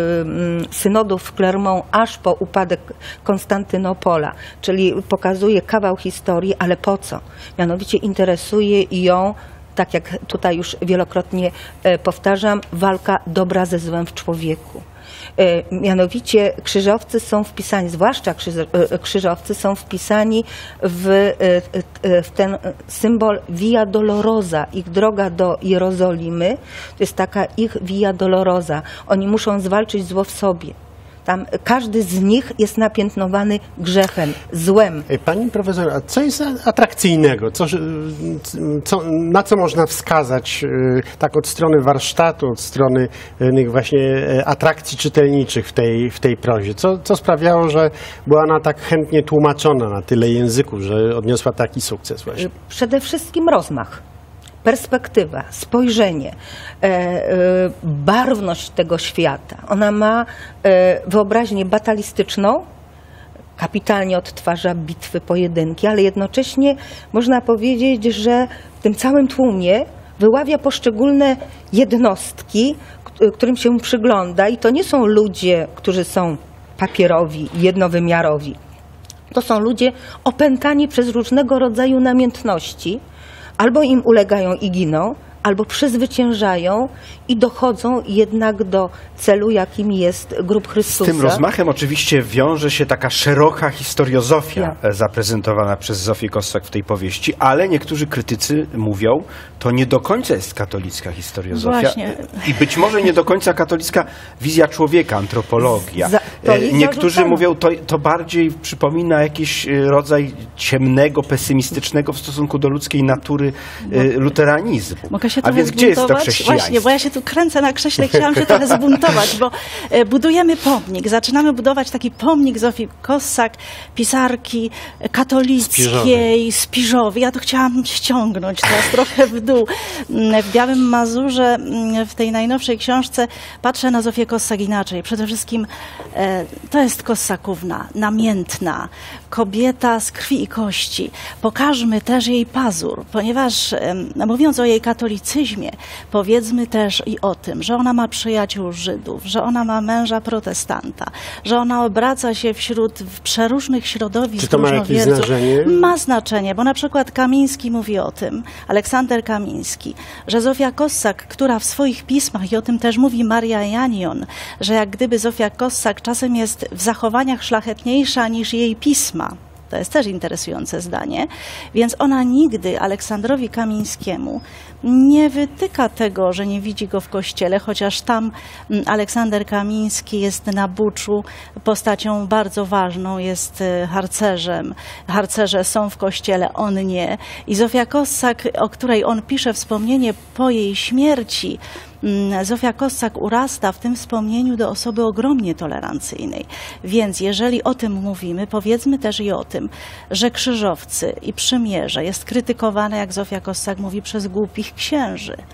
J: synodów w Clermont aż po upadek Konstantynopola, czyli pokazuje kawał historii, ale po co? Mianowicie interesuje ją, tak jak tutaj już wielokrotnie y, powtarzam, walka dobra ze złem w człowieku. Mianowicie krzyżowcy są wpisani, zwłaszcza krzyżowcy są wpisani w, w ten symbol Via Dolorosa, ich droga do Jerozolimy, to jest taka ich Via Dolorosa. Oni muszą zwalczyć zło w sobie. Tam każdy z nich jest napiętnowany grzechem, złem.
A: Pani profesor, a co jest atrakcyjnego? Co, co, na co można wskazać tak od strony warsztatu, od strony właśnie atrakcji czytelniczych w tej, w tej prozie? Co, co sprawiało, że była ona tak chętnie tłumaczona na tyle języków, że odniosła taki sukces właśnie?
J: Przede wszystkim rozmach. Perspektywa, spojrzenie, e, e, barwność tego świata. Ona ma e, wyobraźnię batalistyczną, kapitalnie odtwarza bitwy, pojedynki, ale jednocześnie można powiedzieć, że w tym całym tłumie wyławia poszczególne jednostki, którym się przygląda, i to nie są ludzie, którzy są papierowi, jednowymiarowi. To są ludzie opętani przez różnego rodzaju namiętności. Albo im ulegają i giną, albo przezwyciężają i dochodzą jednak do celu, jakim jest grób Chrystusa.
B: Z tym rozmachem oczywiście wiąże się taka szeroka historiozofia ja. zaprezentowana przez Zofię Kossak w tej powieści, ale niektórzy krytycy mówią, to nie do końca jest katolicka historiozofia.
G: Właśnie.
B: I być może nie do końca katolicka wizja człowieka, antropologia. Za, niektórzy zarzucane. mówią, to, to bardziej przypomina jakiś rodzaj ciemnego, pesymistycznego w stosunku do ludzkiej natury bo, luteranizmu.
G: Mogę się
B: A więc gdzie jest to chrześcijaństwo?
G: Właśnie, bo ja się tu kręcę na krześle, chciałam się trochę zbuntować, bo budujemy pomnik, zaczynamy budować taki pomnik Zofii Kossak, pisarki katolickiej, Spiżowej. Ja to chciałam ściągnąć teraz trochę w dół. W Białym Mazurze, w tej najnowszej książce, patrzę na Zofię Kossak inaczej. Przede wszystkim to jest Kossakówna, namiętna, kobieta z krwi i kości. Pokażmy też jej pazur, ponieważ mówiąc o jej katolicyzmie, powiedzmy też i o tym, że ona ma przyjaciół Żydów, że ona ma męża protestanta, że ona obraca się wśród przeróżnych środowisk.
A: Czy to ma jakieś znaczenie?
G: Ma znaczenie, bo na przykład Kamiński mówi o tym, Aleksander Kamiński, że Zofia Kossak, która w swoich pismach, i o tym też mówi Maria Janion, że jak gdyby Zofia Kossak czasem jest w zachowaniach szlachetniejsza niż jej pisma. To jest też interesujące zdanie. Więc ona nigdy Aleksandrowi Kamińskiemu nie wytyka tego, że nie widzi go w kościele, chociaż tam Aleksander Kamiński jest na Buczu postacią bardzo ważną, jest harcerzem. Harcerze są w kościele, on nie. I Zofia Kossak, o której on pisze wspomnienie po jej śmierci, Zofia Kossak urasta w tym wspomnieniu do osoby ogromnie tolerancyjnej. Więc jeżeli o tym mówimy, powiedzmy też i o tym, że krzyżowcy i przymierze jest krytykowane, jak Zofia Kossak mówi, przez głupich księży.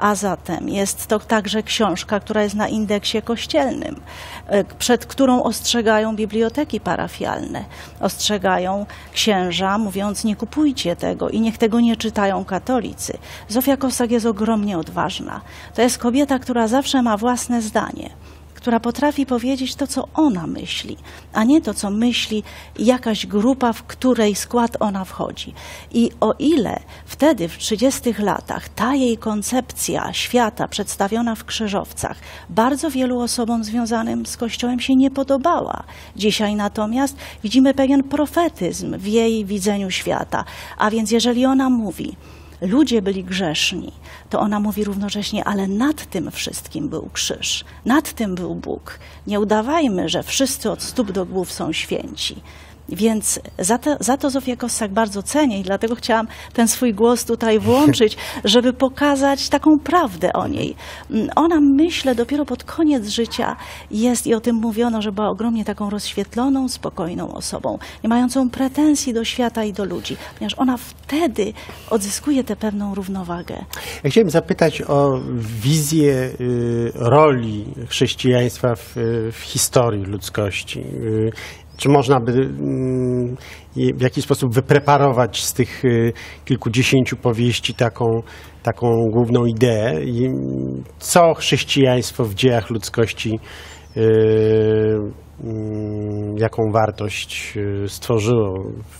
G: A zatem jest to także książka, która jest na indeksie kościelnym, przed którą ostrzegają biblioteki parafialne. Ostrzegają księża, mówiąc: nie kupujcie tego i niech tego nie czytają katolicy. Zofia Kossak jest ogromnie odważna. To jest kobieta, która zawsze ma własne zdanie, która potrafi powiedzieć to, co ona myśli, a nie to, co myśli jakaś grupa, w której skład ona wchodzi. I o ile wtedy, w trzydziestych latach, ta jej koncepcja świata przedstawiona w Krzyżowcach bardzo wielu osobom związanym z Kościołem się nie podobała, dzisiaj natomiast widzimy pewien profetyzm w jej widzeniu świata. A więc jeżeli ona mówi: ludzie byli grzeszni, to ona mówi równocześnie: ale nad tym wszystkim był krzyż, nad tym był Bóg. Nie udawajmy, że wszyscy od stóp do głów są święci. Więc za to, za to Zofię Kossak bardzo cenię i dlatego chciałam ten swój głos tutaj włączyć, żeby pokazać taką prawdę o niej. Ona, myślę, dopiero pod koniec życia jest, i o tym mówiono, że była ogromnie taką rozświetloną, spokojną osobą, nie mającą pretensji do świata i do ludzi, ponieważ ona wtedy odzyskuje tę pewną równowagę.
A: Ja chciałem zapytać o wizję y, roli chrześcijaństwa w, w historii ludzkości. Y, Czy można by mm, w jakiś sposób wypreparować z tych y, kilkudziesięciu powieści taką, taką główną ideę? I co chrześcijaństwo w dziejach ludzkości, y, y, jaką wartość y, stworzyło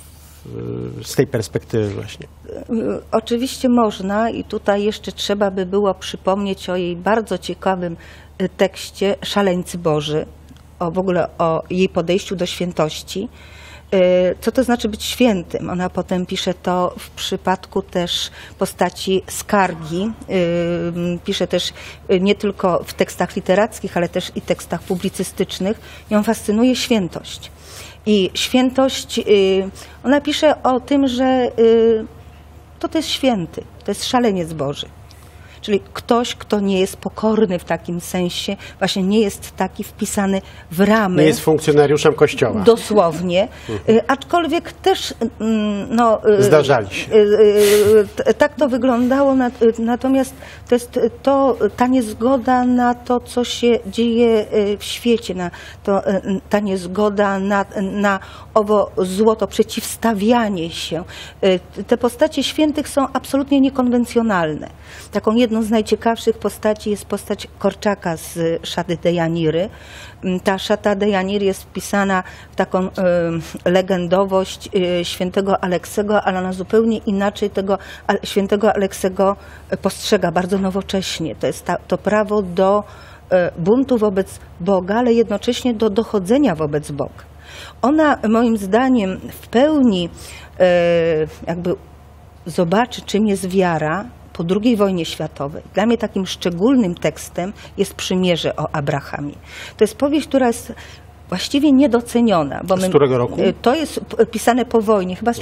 A: w, z tej perspektywy właśnie?
J: Oczywiście można i tutaj jeszcze trzeba by było przypomnieć o jej bardzo ciekawym tekście Szaleńcy Boży, o w ogóle o jej podejściu do świętości. Co to znaczy być świętym? Ona potem pisze to w przypadku też postaci Skargi. Pisze też nie tylko w tekstach literackich, ale też i tekstach publicystycznych. Ją fascynuje świętość. I świętość, ona pisze o tym, że to, to jest święty, to jest szaleniec Boży. Czyli ktoś, kto nie jest pokorny w takim sensie, właśnie nie jest taki wpisany w ramy.
A: Nie jest funkcjonariuszem Kościoła.
J: Dosłownie. Mhm. Aczkolwiek też no,
A: zdarzali się.
J: Tak to wyglądało. Natomiast to jest to, ta niezgoda na to, co się dzieje w świecie, na to, ta niezgoda na, na owo zło, to przeciwstawianie się. Te postacie świętych są absolutnie niekonwencjonalne. Taką jedną z najciekawszych postaci jest postać Korczaka z Szaty Dejaniry. Ta Szata Dejaniry jest wpisana w taką y, legendowość y, świętego Aleksego, ale ona zupełnie inaczej tego a, świętego Aleksego postrzega, bardzo nowocześnie. To jest ta, to prawo do y, buntu wobec Boga, ale jednocześnie do dochodzenia wobec Boga. Ona, moim zdaniem, w pełni y, jakby zobaczy, czym jest wiara po drugiej wojnie światowej. Dla mnie takim szczególnym tekstem jest Przymierze o Abrahamie. To jest powieść, która jest właściwie niedoceniona. Bo
A: z którego roku?
J: To jest pisane po wojnie, chyba z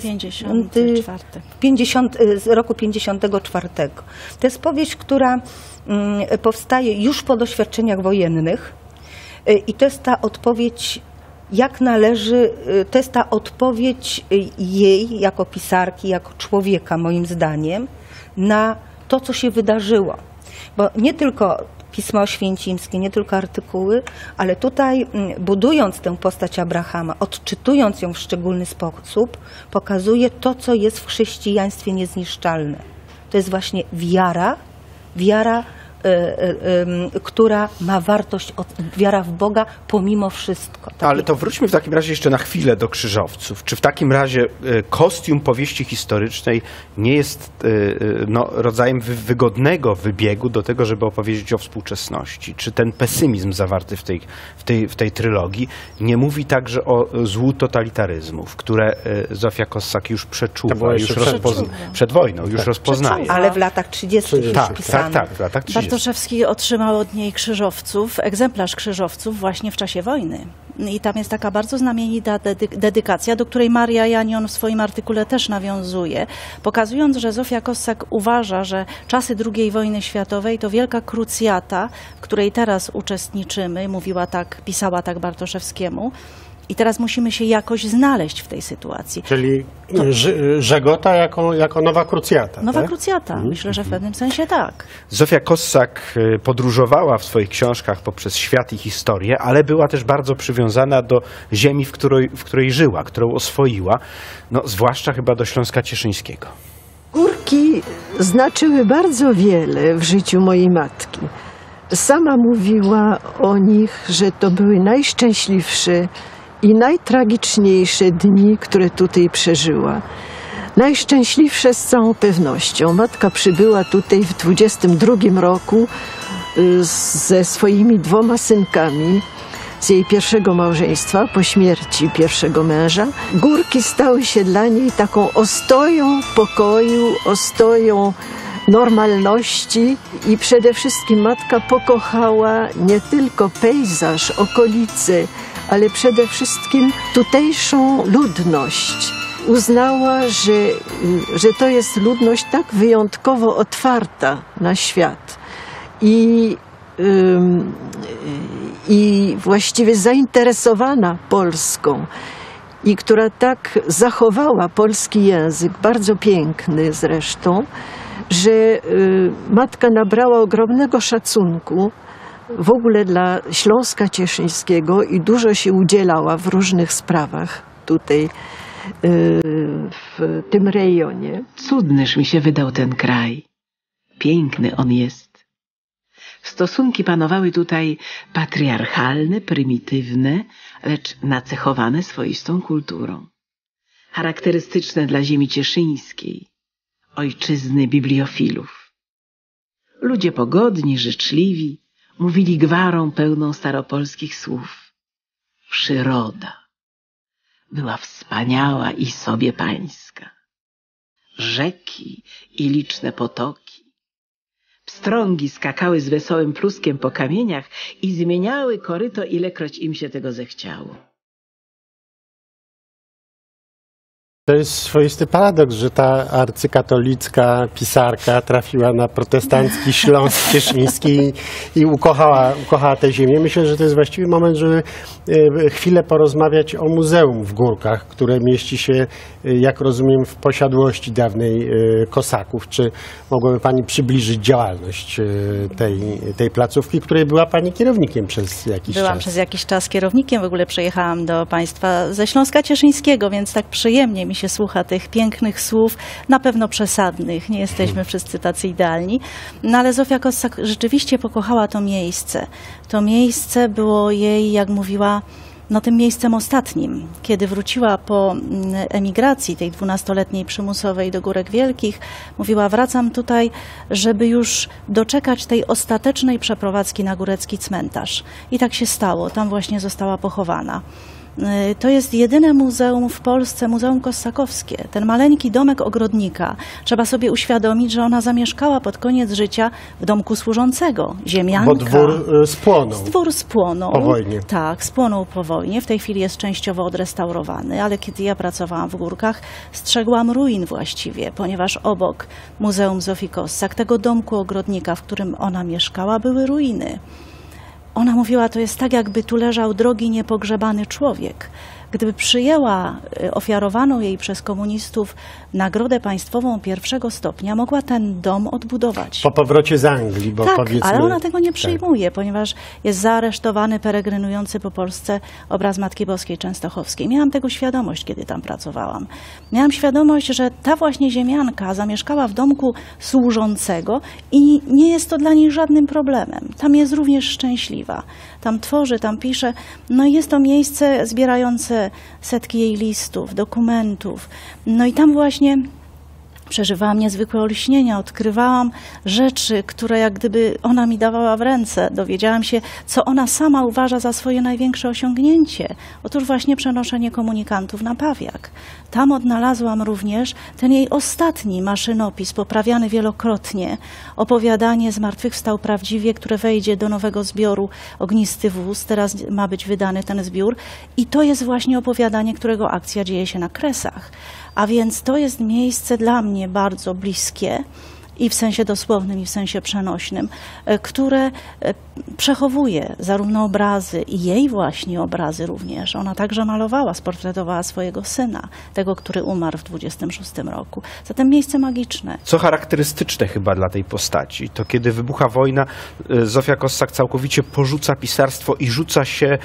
J: z roku pięćdziesiątego czwartego. To jest powieść, która powstaje już po doświadczeniach wojennych i to jest ta odpowiedź, jak należy, to jest ta odpowiedź jej jako pisarki, jako człowieka, moim zdaniem, na to, co się wydarzyło. Bo nie tylko Pismo Oświęcimskie, nie tylko artykuły, ale tutaj budując tę postać Abrahama, odczytując ją w szczególny sposób, pokazuje to, co jest w chrześcijaństwie niezniszczalne. To jest właśnie wiara, wiara, y, y, y, która ma wartość, od, wiara w Boga pomimo wszystko.
B: Tak. Ale to wróćmy w takim razie jeszcze na chwilę do Krzyżowców. Czy w takim razie y, kostium powieści historycznej nie jest y, y, no, rodzajem wy, wygodnego wybiegu do tego, żeby opowiedzieć o współczesności? Czy ten pesymizm zawarty w tej, w tej, w tej trylogii nie mówi także o złu totalitaryzmów, które y, Zofia Kossak już przeczuwa, już rozpozna, przed wojną, już tak. rozpoznaje?
J: Ale w latach trzydziestych
B: tak,
J: już pisano.
B: Tak, tak, w latach trzydziestych.
G: Bartoszewski otrzymał od niej Krzyżowców, egzemplarz Krzyżowców właśnie w czasie wojny. I tam jest taka bardzo znamienita dedy- dedykacja, do której Maria Janion w swoim artykule też nawiązuje, pokazując, że Zofia Kossak uważa, że czasy drugiej wojny światowej to wielka krucjata, w której teraz uczestniczymy, mówiła tak, pisała tak Bartoszewskiemu, I teraz musimy się jakoś znaleźć w tej sytuacji.
A: Czyli Żegota jako, jako nowa krucjata.
G: Nowa
A: tak?
G: krucjata. Myślę, że w pewnym sensie tak.
B: Zofia Kossak podróżowała w swoich książkach poprzez świat i historię, ale była też bardzo przywiązana do ziemi, w której, w której żyła, którą oswoiła, no, zwłaszcza chyba do Śląska Cieszyńskiego.
L: Górki znaczyły bardzo wiele w życiu mojej matki. Sama mówiła o nich, że to były najszczęśliwsze i najtragiczniejsze dni, które tutaj przeżyła. Najszczęśliwsze z całą pewnością. Matka przybyła tutaj w dwudziestym drugim roku ze swoimi dwoma synkami z jej pierwszego małżeństwa po śmierci pierwszego męża. Górki stały się dla niej taką ostoją pokoju, ostoją normalności i przede wszystkim matka pokochała nie tylko pejzaż, okolice, ale przede wszystkim tutejszą ludność. Uznała, że, że to jest ludność tak wyjątkowo otwarta na świat i, ym, i właściwie zainteresowana Polską i która tak zachowała polski język, bardzo piękny zresztą, że y, matka nabrała ogromnego szacunku w ogóle dla Śląska Cieszyńskiego i dużo się udzielała w różnych sprawach tutaj y, w tym rejonie.
I: Cudnyż mi się wydał ten kraj. Piękny on jest. Stosunki panowały tutaj patriarchalne, prymitywne, lecz nacechowane swoistą kulturą. Charakterystyczne dla ziemi cieszyńskiej, ojczyzny bibliofilów. Ludzie pogodni, życzliwi, mówili gwarą pełną staropolskich słów. Przyroda była wspaniała i sobie pańska. Rzeki i liczne potoki. Pstrągi skakały z wesołym pluskiem po kamieniach i zmieniały koryto, ilekroć im się tego zechciało.
A: To jest swoisty paradoks, że ta arcykatolicka pisarka trafiła na protestancki Śląsk Cieszyński i, i ukochała, ukochała tę ziemię. Myślę, że to jest właściwy moment, żeby chwilę porozmawiać o muzeum w Górkach, które mieści się, jak rozumiem, w posiadłości dawnej Kosaków. Czy mogłaby Pani przybliżyć działalność tej, tej placówki, której była Pani kierownikiem przez jakiś
G: Byłam
A: czas?
G: Byłam przez jakiś czas kierownikiem. W ogóle przyjechałam do Państwa ze Śląska Cieszyńskiego, więc tak przyjemnie mi się słucha tych pięknych słów, na pewno przesadnych, nie jesteśmy wszyscy tacy idealni, no ale Zofia Kossak rzeczywiście pokochała to miejsce. To miejsce było jej, jak mówiła, no tym miejscem ostatnim. Kiedy wróciła po emigracji tej dwunastoletniej przymusowej do Górek Wielkich, mówiła, wracam tutaj, żeby już doczekać tej ostatecznej przeprowadzki na górecki cmentarz. I tak się stało, tam właśnie została pochowana. To jest jedyne muzeum w Polsce, Muzeum Kossakowskie. Ten maleńki domek ogrodnika. Trzeba sobie uświadomić, że ona zamieszkała pod koniec życia w domku służącego. Ziemianka.
A: Bo dwór spłonął.
G: Dwór spłonął.
A: Po wojnie.
G: Tak, spłonął po wojnie. W tej chwili jest częściowo odrestaurowany, ale kiedy ja pracowałam w Górkach, strzegłam ruin właściwie, ponieważ obok Muzeum Zofii Kossak, tego domku ogrodnika, w którym ona mieszkała, były ruiny. Ona mówiła, to jest tak, jakby tu leżał drogi, niepogrzebany człowiek. Gdyby przyjęła ofiarowaną jej przez komunistów nagrodę państwową pierwszego stopnia, mogła ten dom odbudować.
A: Po powrocie z Anglii, bo
G: tak,
A: powiedzmy...
G: ale ona tego nie przyjmuje, tak. Ponieważ jest zaaresztowany, peregrynujący po Polsce obraz Matki Boskiej Częstochowskiej. Miałam tego świadomość, kiedy tam pracowałam. Miałam świadomość, że ta właśnie ziemianka zamieszkała w domku służącego i nie jest to dla niej żadnym problemem. Tam jest również szczęśliwa. Tam tworzy, tam pisze. No i jest to miejsce zbierające setki jej listów, dokumentów. No i tam właśnie przeżywałam niezwykłe olśnienia, odkrywałam rzeczy, które jak gdyby ona mi dawała w ręce. Dowiedziałam się, co ona sama uważa za swoje największe osiągnięcie. Otóż właśnie przenoszenie komunikantów na Pawiak. Tam odnalazłam również ten jej ostatni maszynopis, poprawiany wielokrotnie, opowiadanie Zmartwychwstał prawdziwie, które wejdzie do nowego zbioru Ognisty Wóz. Teraz ma być wydany ten zbiór i to jest właśnie opowiadanie, którego akcja dzieje się na Kresach. A więc to jest miejsce dla mnie bardzo bliskie i w sensie dosłownym, i w sensie przenośnym, które przechowuje zarówno obrazy i jej właśnie obrazy również. Ona także malowała, sportretowała swojego syna, tego, który umarł w dwudziestym szóstym roku. Zatem miejsce magiczne.
B: Co charakterystyczne chyba dla tej postaci, to kiedy wybucha wojna, Zofia Kossak całkowicie porzuca pisarstwo i rzuca się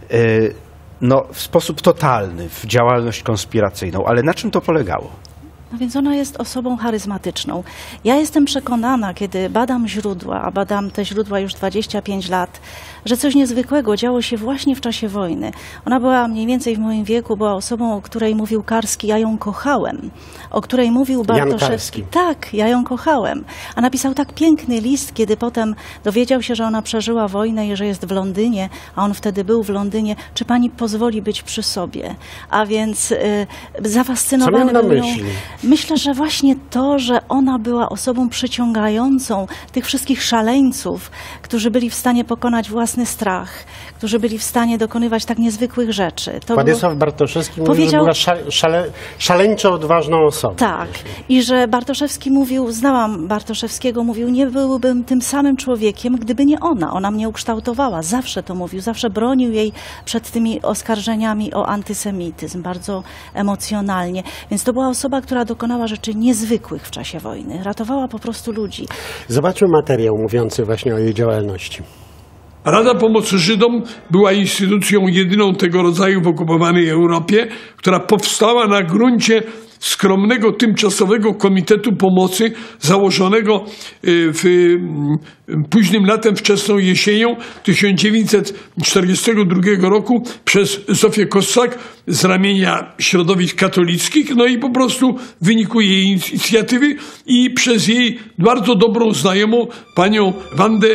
B: no, w sposób totalny w działalność konspiracyjną. Ale na czym to polegało?
G: No więc ona jest osobą charyzmatyczną. Ja jestem przekonana, kiedy badam źródła, a badam te źródła już dwadzieścia pięć lat, że coś niezwykłego działo się właśnie w czasie wojny. Ona była mniej więcej w moim wieku, była osobą, o której mówił Karski, ja ją kochałem, o której mówił Bartoszewski. Tak, ja ją kochałem. A napisał tak piękny list, kiedy potem dowiedział się, że ona przeżyła wojnę i że jest w Londynie, a on wtedy był w Londynie. Czy pani pozwoli być przy sobie? A więc y, zafascynowany był nią. Myślę, że właśnie to, że ona była osobą przyciągającą tych wszystkich szaleńców, którzy byli w stanie pokonać własny strach, którzy byli w stanie dokonywać tak niezwykłych rzeczy. To
A: Władysław
G: było...
A: Bartoszewski mówił,
G: powiedział...
A: że była szale, szale, szaleńczo odważną osobą.
G: Tak. I że Bartoszewski mówił, znałam Bartoszewskiego, mówił, nie byłbym tym samym człowiekiem, gdyby nie ona. Ona mnie ukształtowała. Zawsze to mówił. Zawsze bronił jej przed tymi oskarżeniami o antysemityzm. Bardzo emocjonalnie. Więc to była osoba, która dokonała rzeczy niezwykłych w czasie wojny. Ratowała po prostu ludzi.
A: Zobaczmy materiał mówiący właśnie o jej działalności.
M: Rada Pomocy Żydom była instytucją jedyną tego rodzaju w okupowanej Europie, która powstała na gruncie skromnego, tymczasowego Komitetu Pomocy założonego w późnym latem, wczesną jesienią tysiąc dziewięćset czterdziestego drugiego roku przez Zofię Kossak z ramienia środowisk katolickich, no i po prostu w wyniku jej inicjatywy i przez jej bardzo dobrą znajomą panią Wandę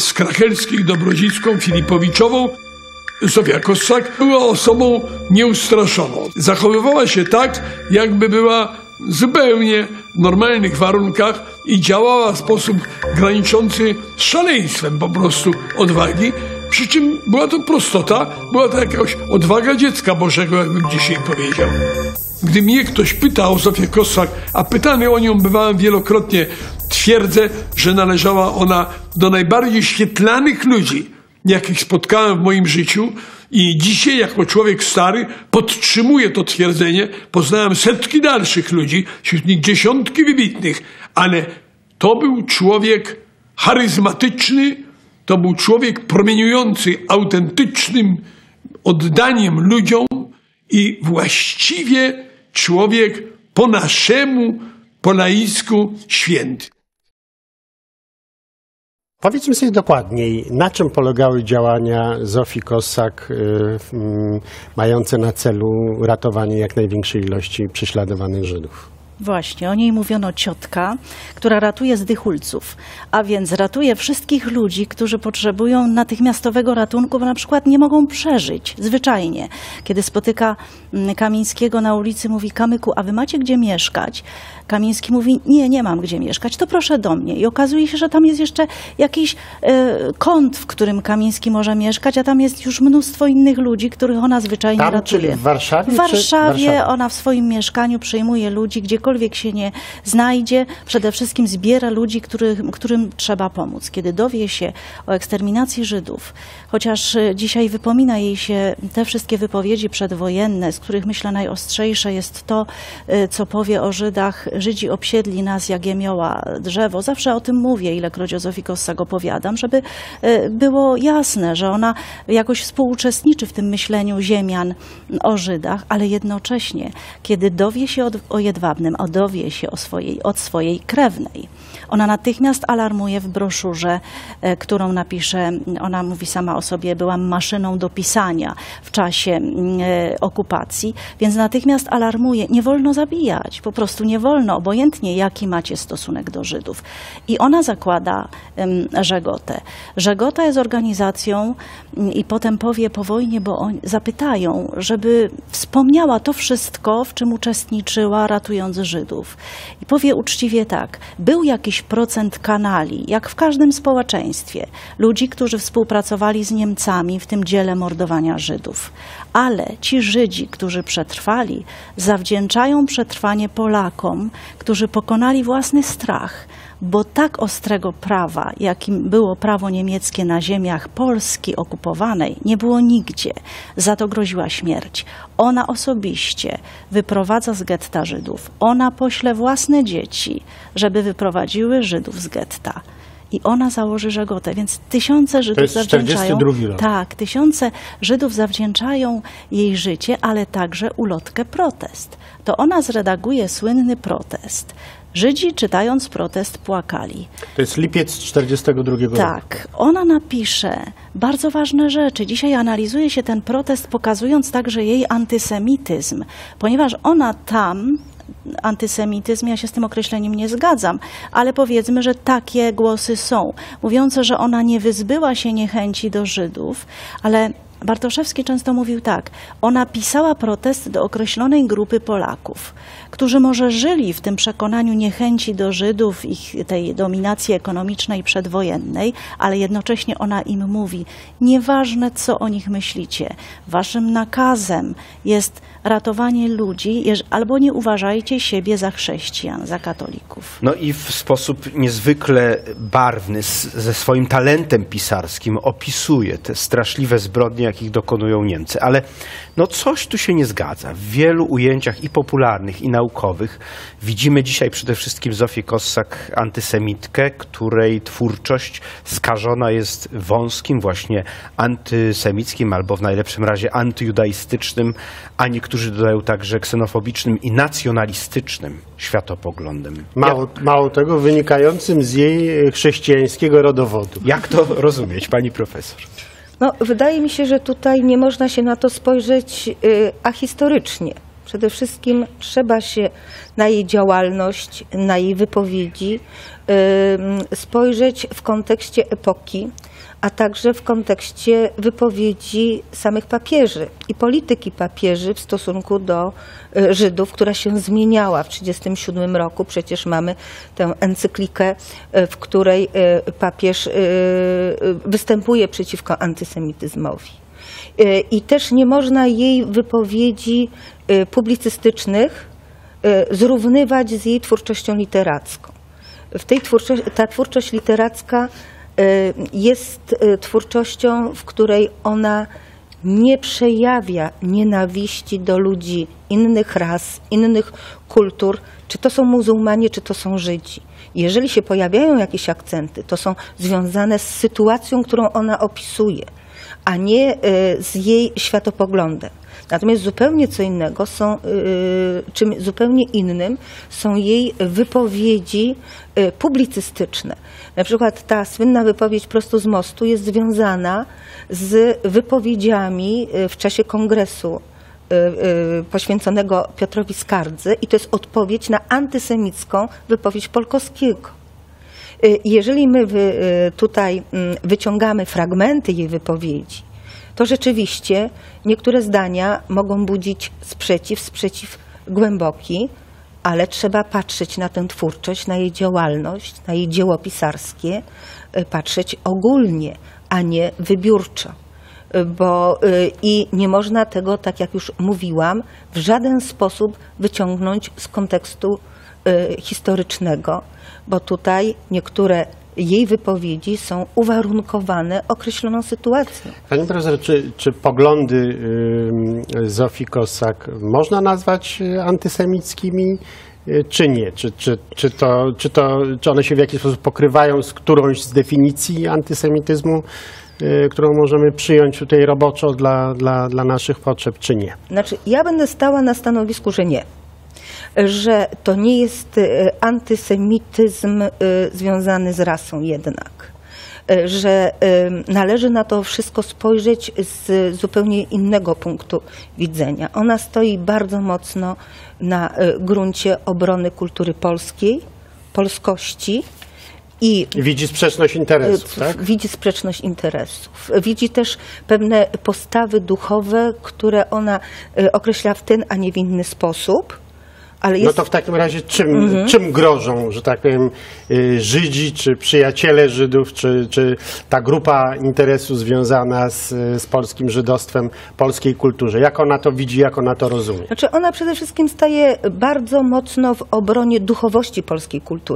M: Skrachelskich-Dobrodzicką Filipowiczową. Zofia Kossak była osobą nieustraszoną. Zachowywała się tak, jakby była zupełnie w normalnych warunkach i działała w sposób graniczący z szaleństwem po prostu odwagi. Przy czym była to prostota, była to jakaś odwaga dziecka Bożego, jakbym dzisiaj powiedział. Gdy mnie ktoś pyta o Zofię Kossak, a pytany o nią bywałem wielokrotnie, twierdzę, że należała ona do najbardziej świetlanych ludzi, jakich spotkałem w moim życiu i dzisiaj jako człowiek stary podtrzymuję to twierdzenie. Poznałem setki dalszych ludzi, wśród nich dziesiątki wybitnych, ale to był człowiek charyzmatyczny, to był człowiek promieniujący autentycznym oddaniem ludziom i właściwie człowiek po naszemu, po laicku święty.
A: Powiedzmy sobie dokładniej, na czym polegały działania Zofii Kossak, y, y, mające na celu ratowanie jak największej ilości prześladowanych Żydów?
G: Właśnie, o niej mówiono ciotka, która ratuje zdychulców, a więc ratuje wszystkich ludzi, którzy potrzebują natychmiastowego ratunku, bo na przykład nie mogą przeżyć, zwyczajnie. Kiedy spotyka Kamińskiego na ulicy, mówi: Kamyku, a wy macie gdzie mieszkać? Kamiński mówi: nie, nie mam gdzie mieszkać, to proszę do mnie. I okazuje się, że tam jest jeszcze jakiś e, kąt, w którym Kamiński może mieszkać, a tam jest już mnóstwo innych ludzi, których ona zwyczajnie
A: tam,
G: ratuje.
A: Czyli w Warszawie?
G: W Warszawie,
A: Warszawie
G: ona w swoim mieszkaniu przyjmuje ludzi, gdziekolwiek się nie znajdzie. Przede wszystkim zbiera ludzi, którym, którym trzeba pomóc. Kiedy dowie się o eksterminacji Żydów, chociaż dzisiaj wypomina jej się te wszystkie wypowiedzi przedwojenne, z których myślę najostrzejsze jest to, co powie o Żydach: Żydzi obsiedli nas jak jemioła drzewo. Zawsze o tym mówię, ilekroć o Zofii Kossak opowiadam, żeby było jasne, że ona jakoś współuczestniczy w tym myśleniu ziemian o Żydach, ale jednocześnie, kiedy dowie się od, o Jedwabnym, a dowie się o swojej, od swojej krewnej, ona natychmiast alarmuje w broszurze, e, którą napisze. Ona mówi sama o sobie: byłam maszyną do pisania w czasie e, okupacji, więc natychmiast alarmuje: nie wolno zabijać, po prostu nie wolno, obojętnie jaki macie stosunek do Żydów. I ona zakłada um, Żegotę. Żegota jest organizacją um, i potem powie po wojnie, bo oni zapytają, żeby wspomniała to wszystko, w czym uczestniczyła, ratując Żydów. I powie uczciwie tak: był jakiś procent kanali, jak w każdym społeczeństwie, ludzi, którzy współpracowali z Niemcami w tym dziele mordowania Żydów. Ale ci Żydzi, którzy przetrwali, zawdzięczają przetrwanie Polakom, którzy pokonali własny strach, bo tak ostrego prawa, jakim było prawo niemieckie na ziemiach Polski okupowanej, nie było nigdzie. Za to groziła śmierć. Ona osobiście wyprowadza z getta Żydów. Ona pośle własne dzieci, żeby wyprowadziły Żydów z getta. I ona założy Żegotę, więc tysiące Żydów
A: to jest
G: zawdzięczają.
A: czterdziesty drugi rok.
G: Tak, tysiące Żydów zawdzięczają jej życie, ale także ulotkę protest. To ona zredaguje słynny protest. Żydzi, czytając protest, płakali.
A: To jest lipiec czterdziestego drugiego roku.
G: Tak, ona napisze bardzo ważne rzeczy. Dzisiaj analizuje się ten protest, pokazując także jej antysemityzm, ponieważ ona tam, antysemityzm, ja się z tym określeniem nie zgadzam, ale powiedzmy, że takie głosy są, mówiące, że ona nie wyzbyła się niechęci do Żydów, ale Bartoszewski często mówił tak, ona pisała protest do określonej grupy Polaków, którzy może żyli w tym przekonaniu niechęci do Żydów, ich tej dominacji ekonomicznej przedwojennej, ale jednocześnie ona im mówi, nieważne co o nich myślicie, waszym nakazem jest ratowanie ludzi, albo nie uważajcie siebie za chrześcijan, za katolików.
B: No i w sposób niezwykle barwny, z, ze swoim talentem pisarskim opisuje te straszliwe zbrodnie, jakich dokonują Niemcy. Ale no coś tu się nie zgadza. W wielu ujęciach i popularnych, i naukowych widzimy dzisiaj przede wszystkim Zofię Kossak, antysemitkę, której twórczość skażona jest wąskim, właśnie antysemickim, albo w najlepszym razie antyjudaistycznym, a niektórzy dodają także ksenofobicznym i nacjonalistycznym światopoglądem.
A: Mało, mało tego, wynikającym z jej chrześcijańskiego rodowodu.
B: Jak to rozumieć, pani profesor?
J: No, wydaje mi się, że tutaj nie można się na to spojrzeć y, ahistorycznie. Przede wszystkim trzeba się na jej działalność, na jej wypowiedzi y, spojrzeć w kontekście epoki, a także w kontekście wypowiedzi samych papieży i polityki papieży w stosunku do y, Żydów, która się zmieniała w tysiąc dziewięćset trzydziestym siódmym roku. Przecież mamy tę encyklikę, y, w której y, papież y, występuje przeciwko antysemityzmowi. Y, I też nie można jej wypowiedzi y, publicystycznych y, zrównywać z jej twórczością literacką. W tej twórczości, ta twórczość literacka jest twórczością, w której ona nie przejawia nienawiści do ludzi innych ras, innych kultur, czy to są muzułmanie, czy to są Żydzi. Jeżeli się pojawiają jakieś akcenty, to są związane z sytuacją, którą ona opisuje, a nie z jej światopoglądem. Natomiast zupełnie co innego są, czym zupełnie innym są jej wypowiedzi publicystyczne. Na przykład ta słynna wypowiedź prosto z mostu jest związana z wypowiedziami w czasie kongresu poświęconego Piotrowi Skardze i to jest odpowiedź na antysemicką wypowiedź Polkowskiego. Jeżeli my tutaj wyciągamy fragmenty jej wypowiedzi, to rzeczywiście niektóre zdania mogą budzić sprzeciw, sprzeciw głęboki, ale trzeba patrzeć na tę twórczość, na jej działalność, na jej dzieło pisarskie, patrzeć ogólnie, a nie wybiórczo. Bo i nie można tego, tak jak już mówiłam, w żaden sposób wyciągnąć z kontekstu historycznego, bo tutaj niektóre jej wypowiedzi są uwarunkowane określoną sytuacją.
A: Pani profesor, czy, czy poglądy y, Zofii Kossak można nazwać antysemickimi, y, czy nie? Czy, czy, czy, to, czy, to, czy one się w jakiś sposób pokrywają z którąś z definicji antysemityzmu, y, którą możemy przyjąć tutaj roboczo dla, dla, dla naszych potrzeb, czy nie?
J: Znaczy, ja będę stała na stanowisku, że nie. Że to nie jest antysemityzm związany z rasą jednak, że należy na to wszystko spojrzeć z zupełnie innego punktu widzenia. Ona stoi bardzo mocno na gruncie obrony kultury polskiej, polskości. I
A: widzi sprzeczność interesów, tak?
J: Widzi sprzeczność interesów. Widzi też pewne postawy duchowe, które ona określa w ten, a nie w inny sposób. Ale jest...
A: No to w takim razie czym,
J: mhm.
A: czym grożą, że tak powiem, Żydzi, czy przyjaciele Żydów, czy, czy ta grupa interesu związana z, z polskim żydostwem, polskiej kulturze? Jak ona to widzi, jak ona to rozumie?
J: Znaczy ona przede wszystkim staje bardzo mocno w obronie duchowości polskiej kultury.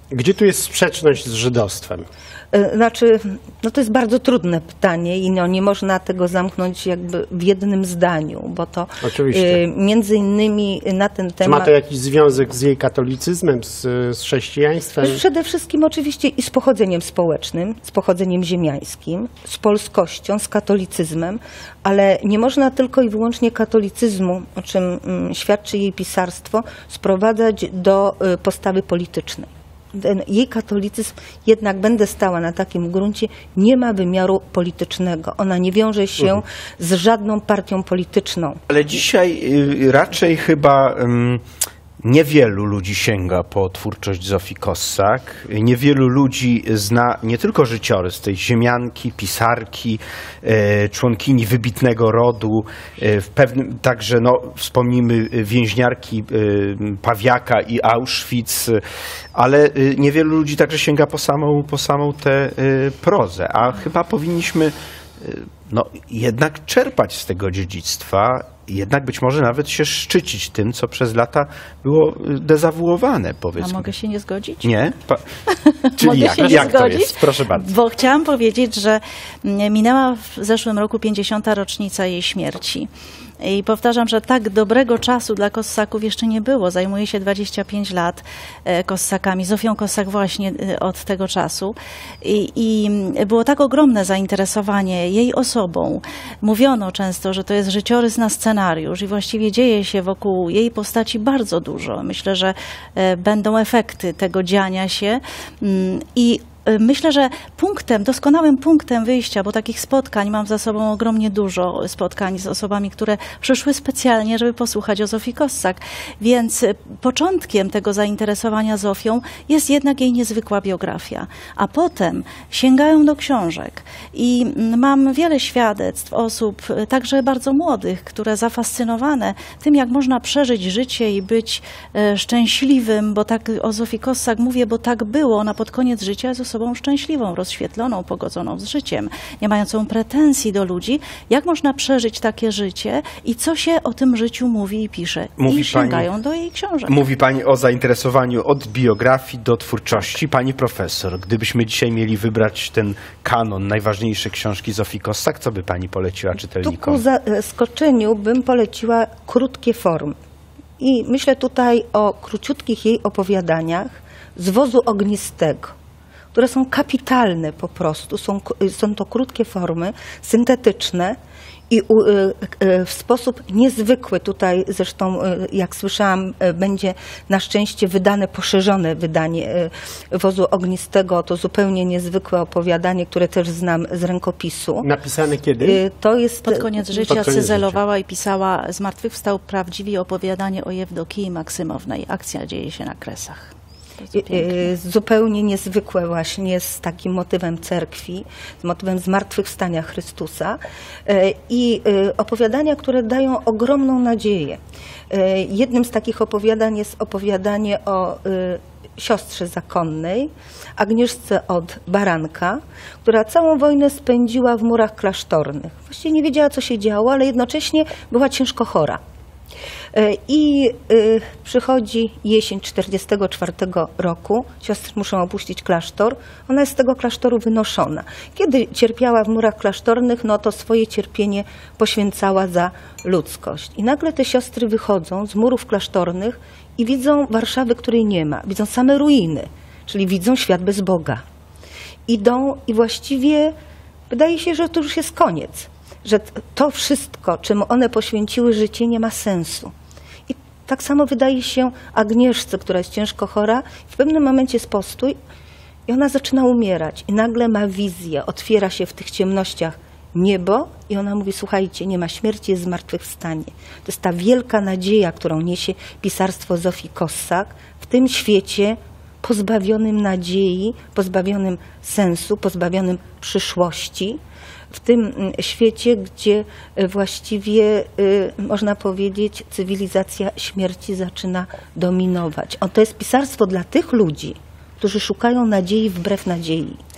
A: Gdzie tu jest sprzeczność z żydostwem?
J: Znaczy, no to jest bardzo trudne pytanie i no, nie można tego zamknąć jakby w jednym zdaniu, bo to
A: Oczywiście.
J: między innymi na ten temat...
A: Czy ma to jakiś związek z jej katolicyzmem, z, z chrześcijaństwem?
J: Przede wszystkim oczywiście i z pochodzeniem społecznym, z pochodzeniem ziemiańskim, z polskością, z katolicyzmem, ale nie można tylko i wyłącznie katolicyzmu, o czym mm, świadczy jej pisarstwo, sprowadzać do y, postawy politycznej. Ten jej katolicyzm, jednak będę stała na takim gruncie, nie ma wymiaru politycznego. Ona nie wiąże się mhm. z żadną partią polityczną.
B: Ale dzisiaj y, raczej chyba y, niewielu ludzi sięga po twórczość Zofii Kossak. Niewielu ludzi zna nie tylko życiorys tej ziemianki, pisarki, y, członkini wybitnego rodu, y, w pewnym także no, wspomnimy więźniarki y, Pawiaka i Auschwitz, y, ale y, niewielu ludzi także sięga po samą, po samą tę y, prozę, a chyba powinniśmy y, no, jednak czerpać z tego dziedzictwa, jednak być może nawet się szczycić tym, co przez lata było dezawuowane, powiedzmy.
G: A mogę się nie zgodzić?
B: Nie? Pa... Czyli jak, jak to jest? Proszę bardzo.
G: Bo chciałam powiedzieć, że minęła w zeszłym roku pięćdziesiąta rocznica jej śmierci. I powtarzam, że tak dobrego czasu dla Kossaków jeszcze nie było. Zajmuje się dwadzieścia pięć lat Kossakami, Zofią Kossak właśnie od tego czasu. I, I było tak ogromne zainteresowanie jej osobą. Mówiono często, że to jest życiorys na scenariusz i właściwie dzieje się wokół jej postaci bardzo dużo. Myślę, że będą efekty tego dziania się i myślę, że punktem, doskonałym punktem wyjścia, bo takich spotkań mam za sobą ogromnie dużo, spotkań z osobami, które przyszły specjalnie, żeby posłuchać o Zofii Kossak. Więc początkiem tego zainteresowania Zofią jest jednak jej niezwykła biografia. A potem sięgają do książek i mam wiele świadectw osób, także bardzo młodych, które zafascynowane tym, jak można przeżyć życie i być szczęśliwym, bo tak o Zofii Kossak mówię, bo tak było. Ona pod koniec życia jest osobą szczęśliwą, rozświetloną, pogodzoną z życiem, nie mającą pretensji do ludzi. Jak można przeżyć takie życie i co się o tym życiu mówi i pisze?
B: Mówi
G: I sięgają
B: pani,
G: do jej książek.
B: Mówi pani o zainteresowaniu od biografii do twórczości. Pani profesor, gdybyśmy dzisiaj mieli wybrać ten kanon, najważniejsze książki Zofii Kossak, co by pani poleciła czytelnikom?
J: Tu ku zaskoczeniu bym poleciła krótkie formy. I myślę tutaj o króciutkich jej opowiadaniach z Wozu ognistego, które są kapitalne po prostu, są, są to krótkie formy, syntetyczne i u, w sposób niezwykły. Tutaj zresztą, jak słyszałam, będzie na szczęście wydane, poszerzone wydanie Wozu ognistego. To zupełnie niezwykłe opowiadanie, które też znam z rękopisu.
A: Napisane kiedy?
J: To jest
G: pod koniec życia
A: pod koniec
G: cyzelowała
A: życia.
G: i pisała Zmartwychwstał prawdziwie opowiadanie o Jewdokii Maksymownej. Akcja dzieje się na Kresach.
J: Zupełnie niezwykłe właśnie z takim motywem cerkwi, z motywem zmartwychwstania Chrystusa i opowiadania, które dają ogromną nadzieję. Jednym z takich opowiadań jest opowiadanie o siostrze zakonnej, Agnieszce od Baranka, która całą wojnę spędziła w murach klasztornych. Właściwie nie wiedziała, co się działo, ale jednocześnie była ciężko chora. I y, przychodzi jesień czterdziestego czwartego roku, siostry muszą opuścić klasztor, ona jest z tego klasztoru wynoszona. Kiedy cierpiała w murach klasztornych, no to swoje cierpienie poświęcała za ludzkość. I nagle te siostry wychodzą z murów klasztornych i widzą Warszawy, której nie ma, widzą same ruiny, czyli widzą świat bez Boga. Idą i właściwie wydaje się, że to już jest koniec. Że to wszystko, czemu one poświęciły życie, nie ma sensu. I tak samo wydaje się Agnieszce, która jest ciężko chora, w pewnym momencie jest postój i ona zaczyna umierać. I nagle ma wizję, otwiera się w tych ciemnościach niebo i ona mówi, słuchajcie, nie ma śmierci, jest zmartwychwstanie. To jest ta wielka nadzieja, którą niesie pisarstwo Zofii Kossak w tym świecie pozbawionym nadziei, pozbawionym sensu, pozbawionym przyszłości. W tym świecie, gdzie właściwie, można powiedzieć, cywilizacja śmierci zaczyna dominować. O, to jest pisarstwo dla tych ludzi, którzy szukają nadziei wbrew nadziei.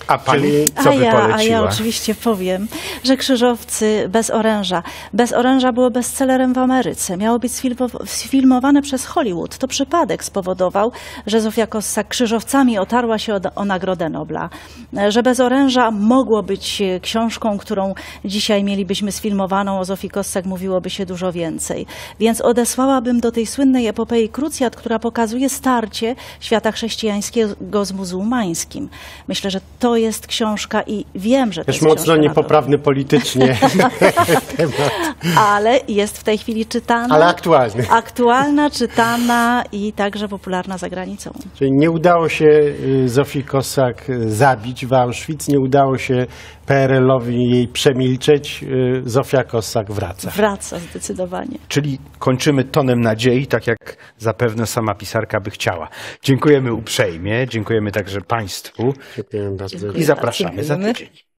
B: A pani co
G: a
B: by
G: ja,
B: poleciła?
G: A ja oczywiście powiem, że Krzyżowcy bez oręża. Bez oręża było bestsellerem w Ameryce. Miało być sfilmowane przez Hollywood. To przypadek spowodował, że Zofia Kossak krzyżowcami otarła się o, o Nagrodę Nobla. Że bez oręża mogło być książką, którą dzisiaj mielibyśmy sfilmowaną. O Zofii Kossak mówiłoby się dużo więcej. Więc odesłałabym do tej słynnej epopei Krucjat, która pokazuje starcie świata chrześcijańskiego z muzułmańskim. Myślę, że to jest książka i wiem, że to
A: Też
G: jest
A: mocno
G: książka
A: niepoprawny politycznie temat.
G: Ale jest w tej chwili czytana.
A: Ale aktualny.
G: Aktualna, czytana i także popularna za granicą.
A: Czyli nie udało się Zofii Kossak zabić w Auschwitz, nie udało się P R L-owi jej przemilczeć. Zofia Kossak wraca.
G: Wraca zdecydowanie.
B: Czyli kończymy tonem nadziei, tak jak zapewne sama pisarka by chciała. Dziękujemy uprzejmie, dziękujemy także Państwu.
A: Dziękujemy bardzo.
B: I zapraszamy za tydzień.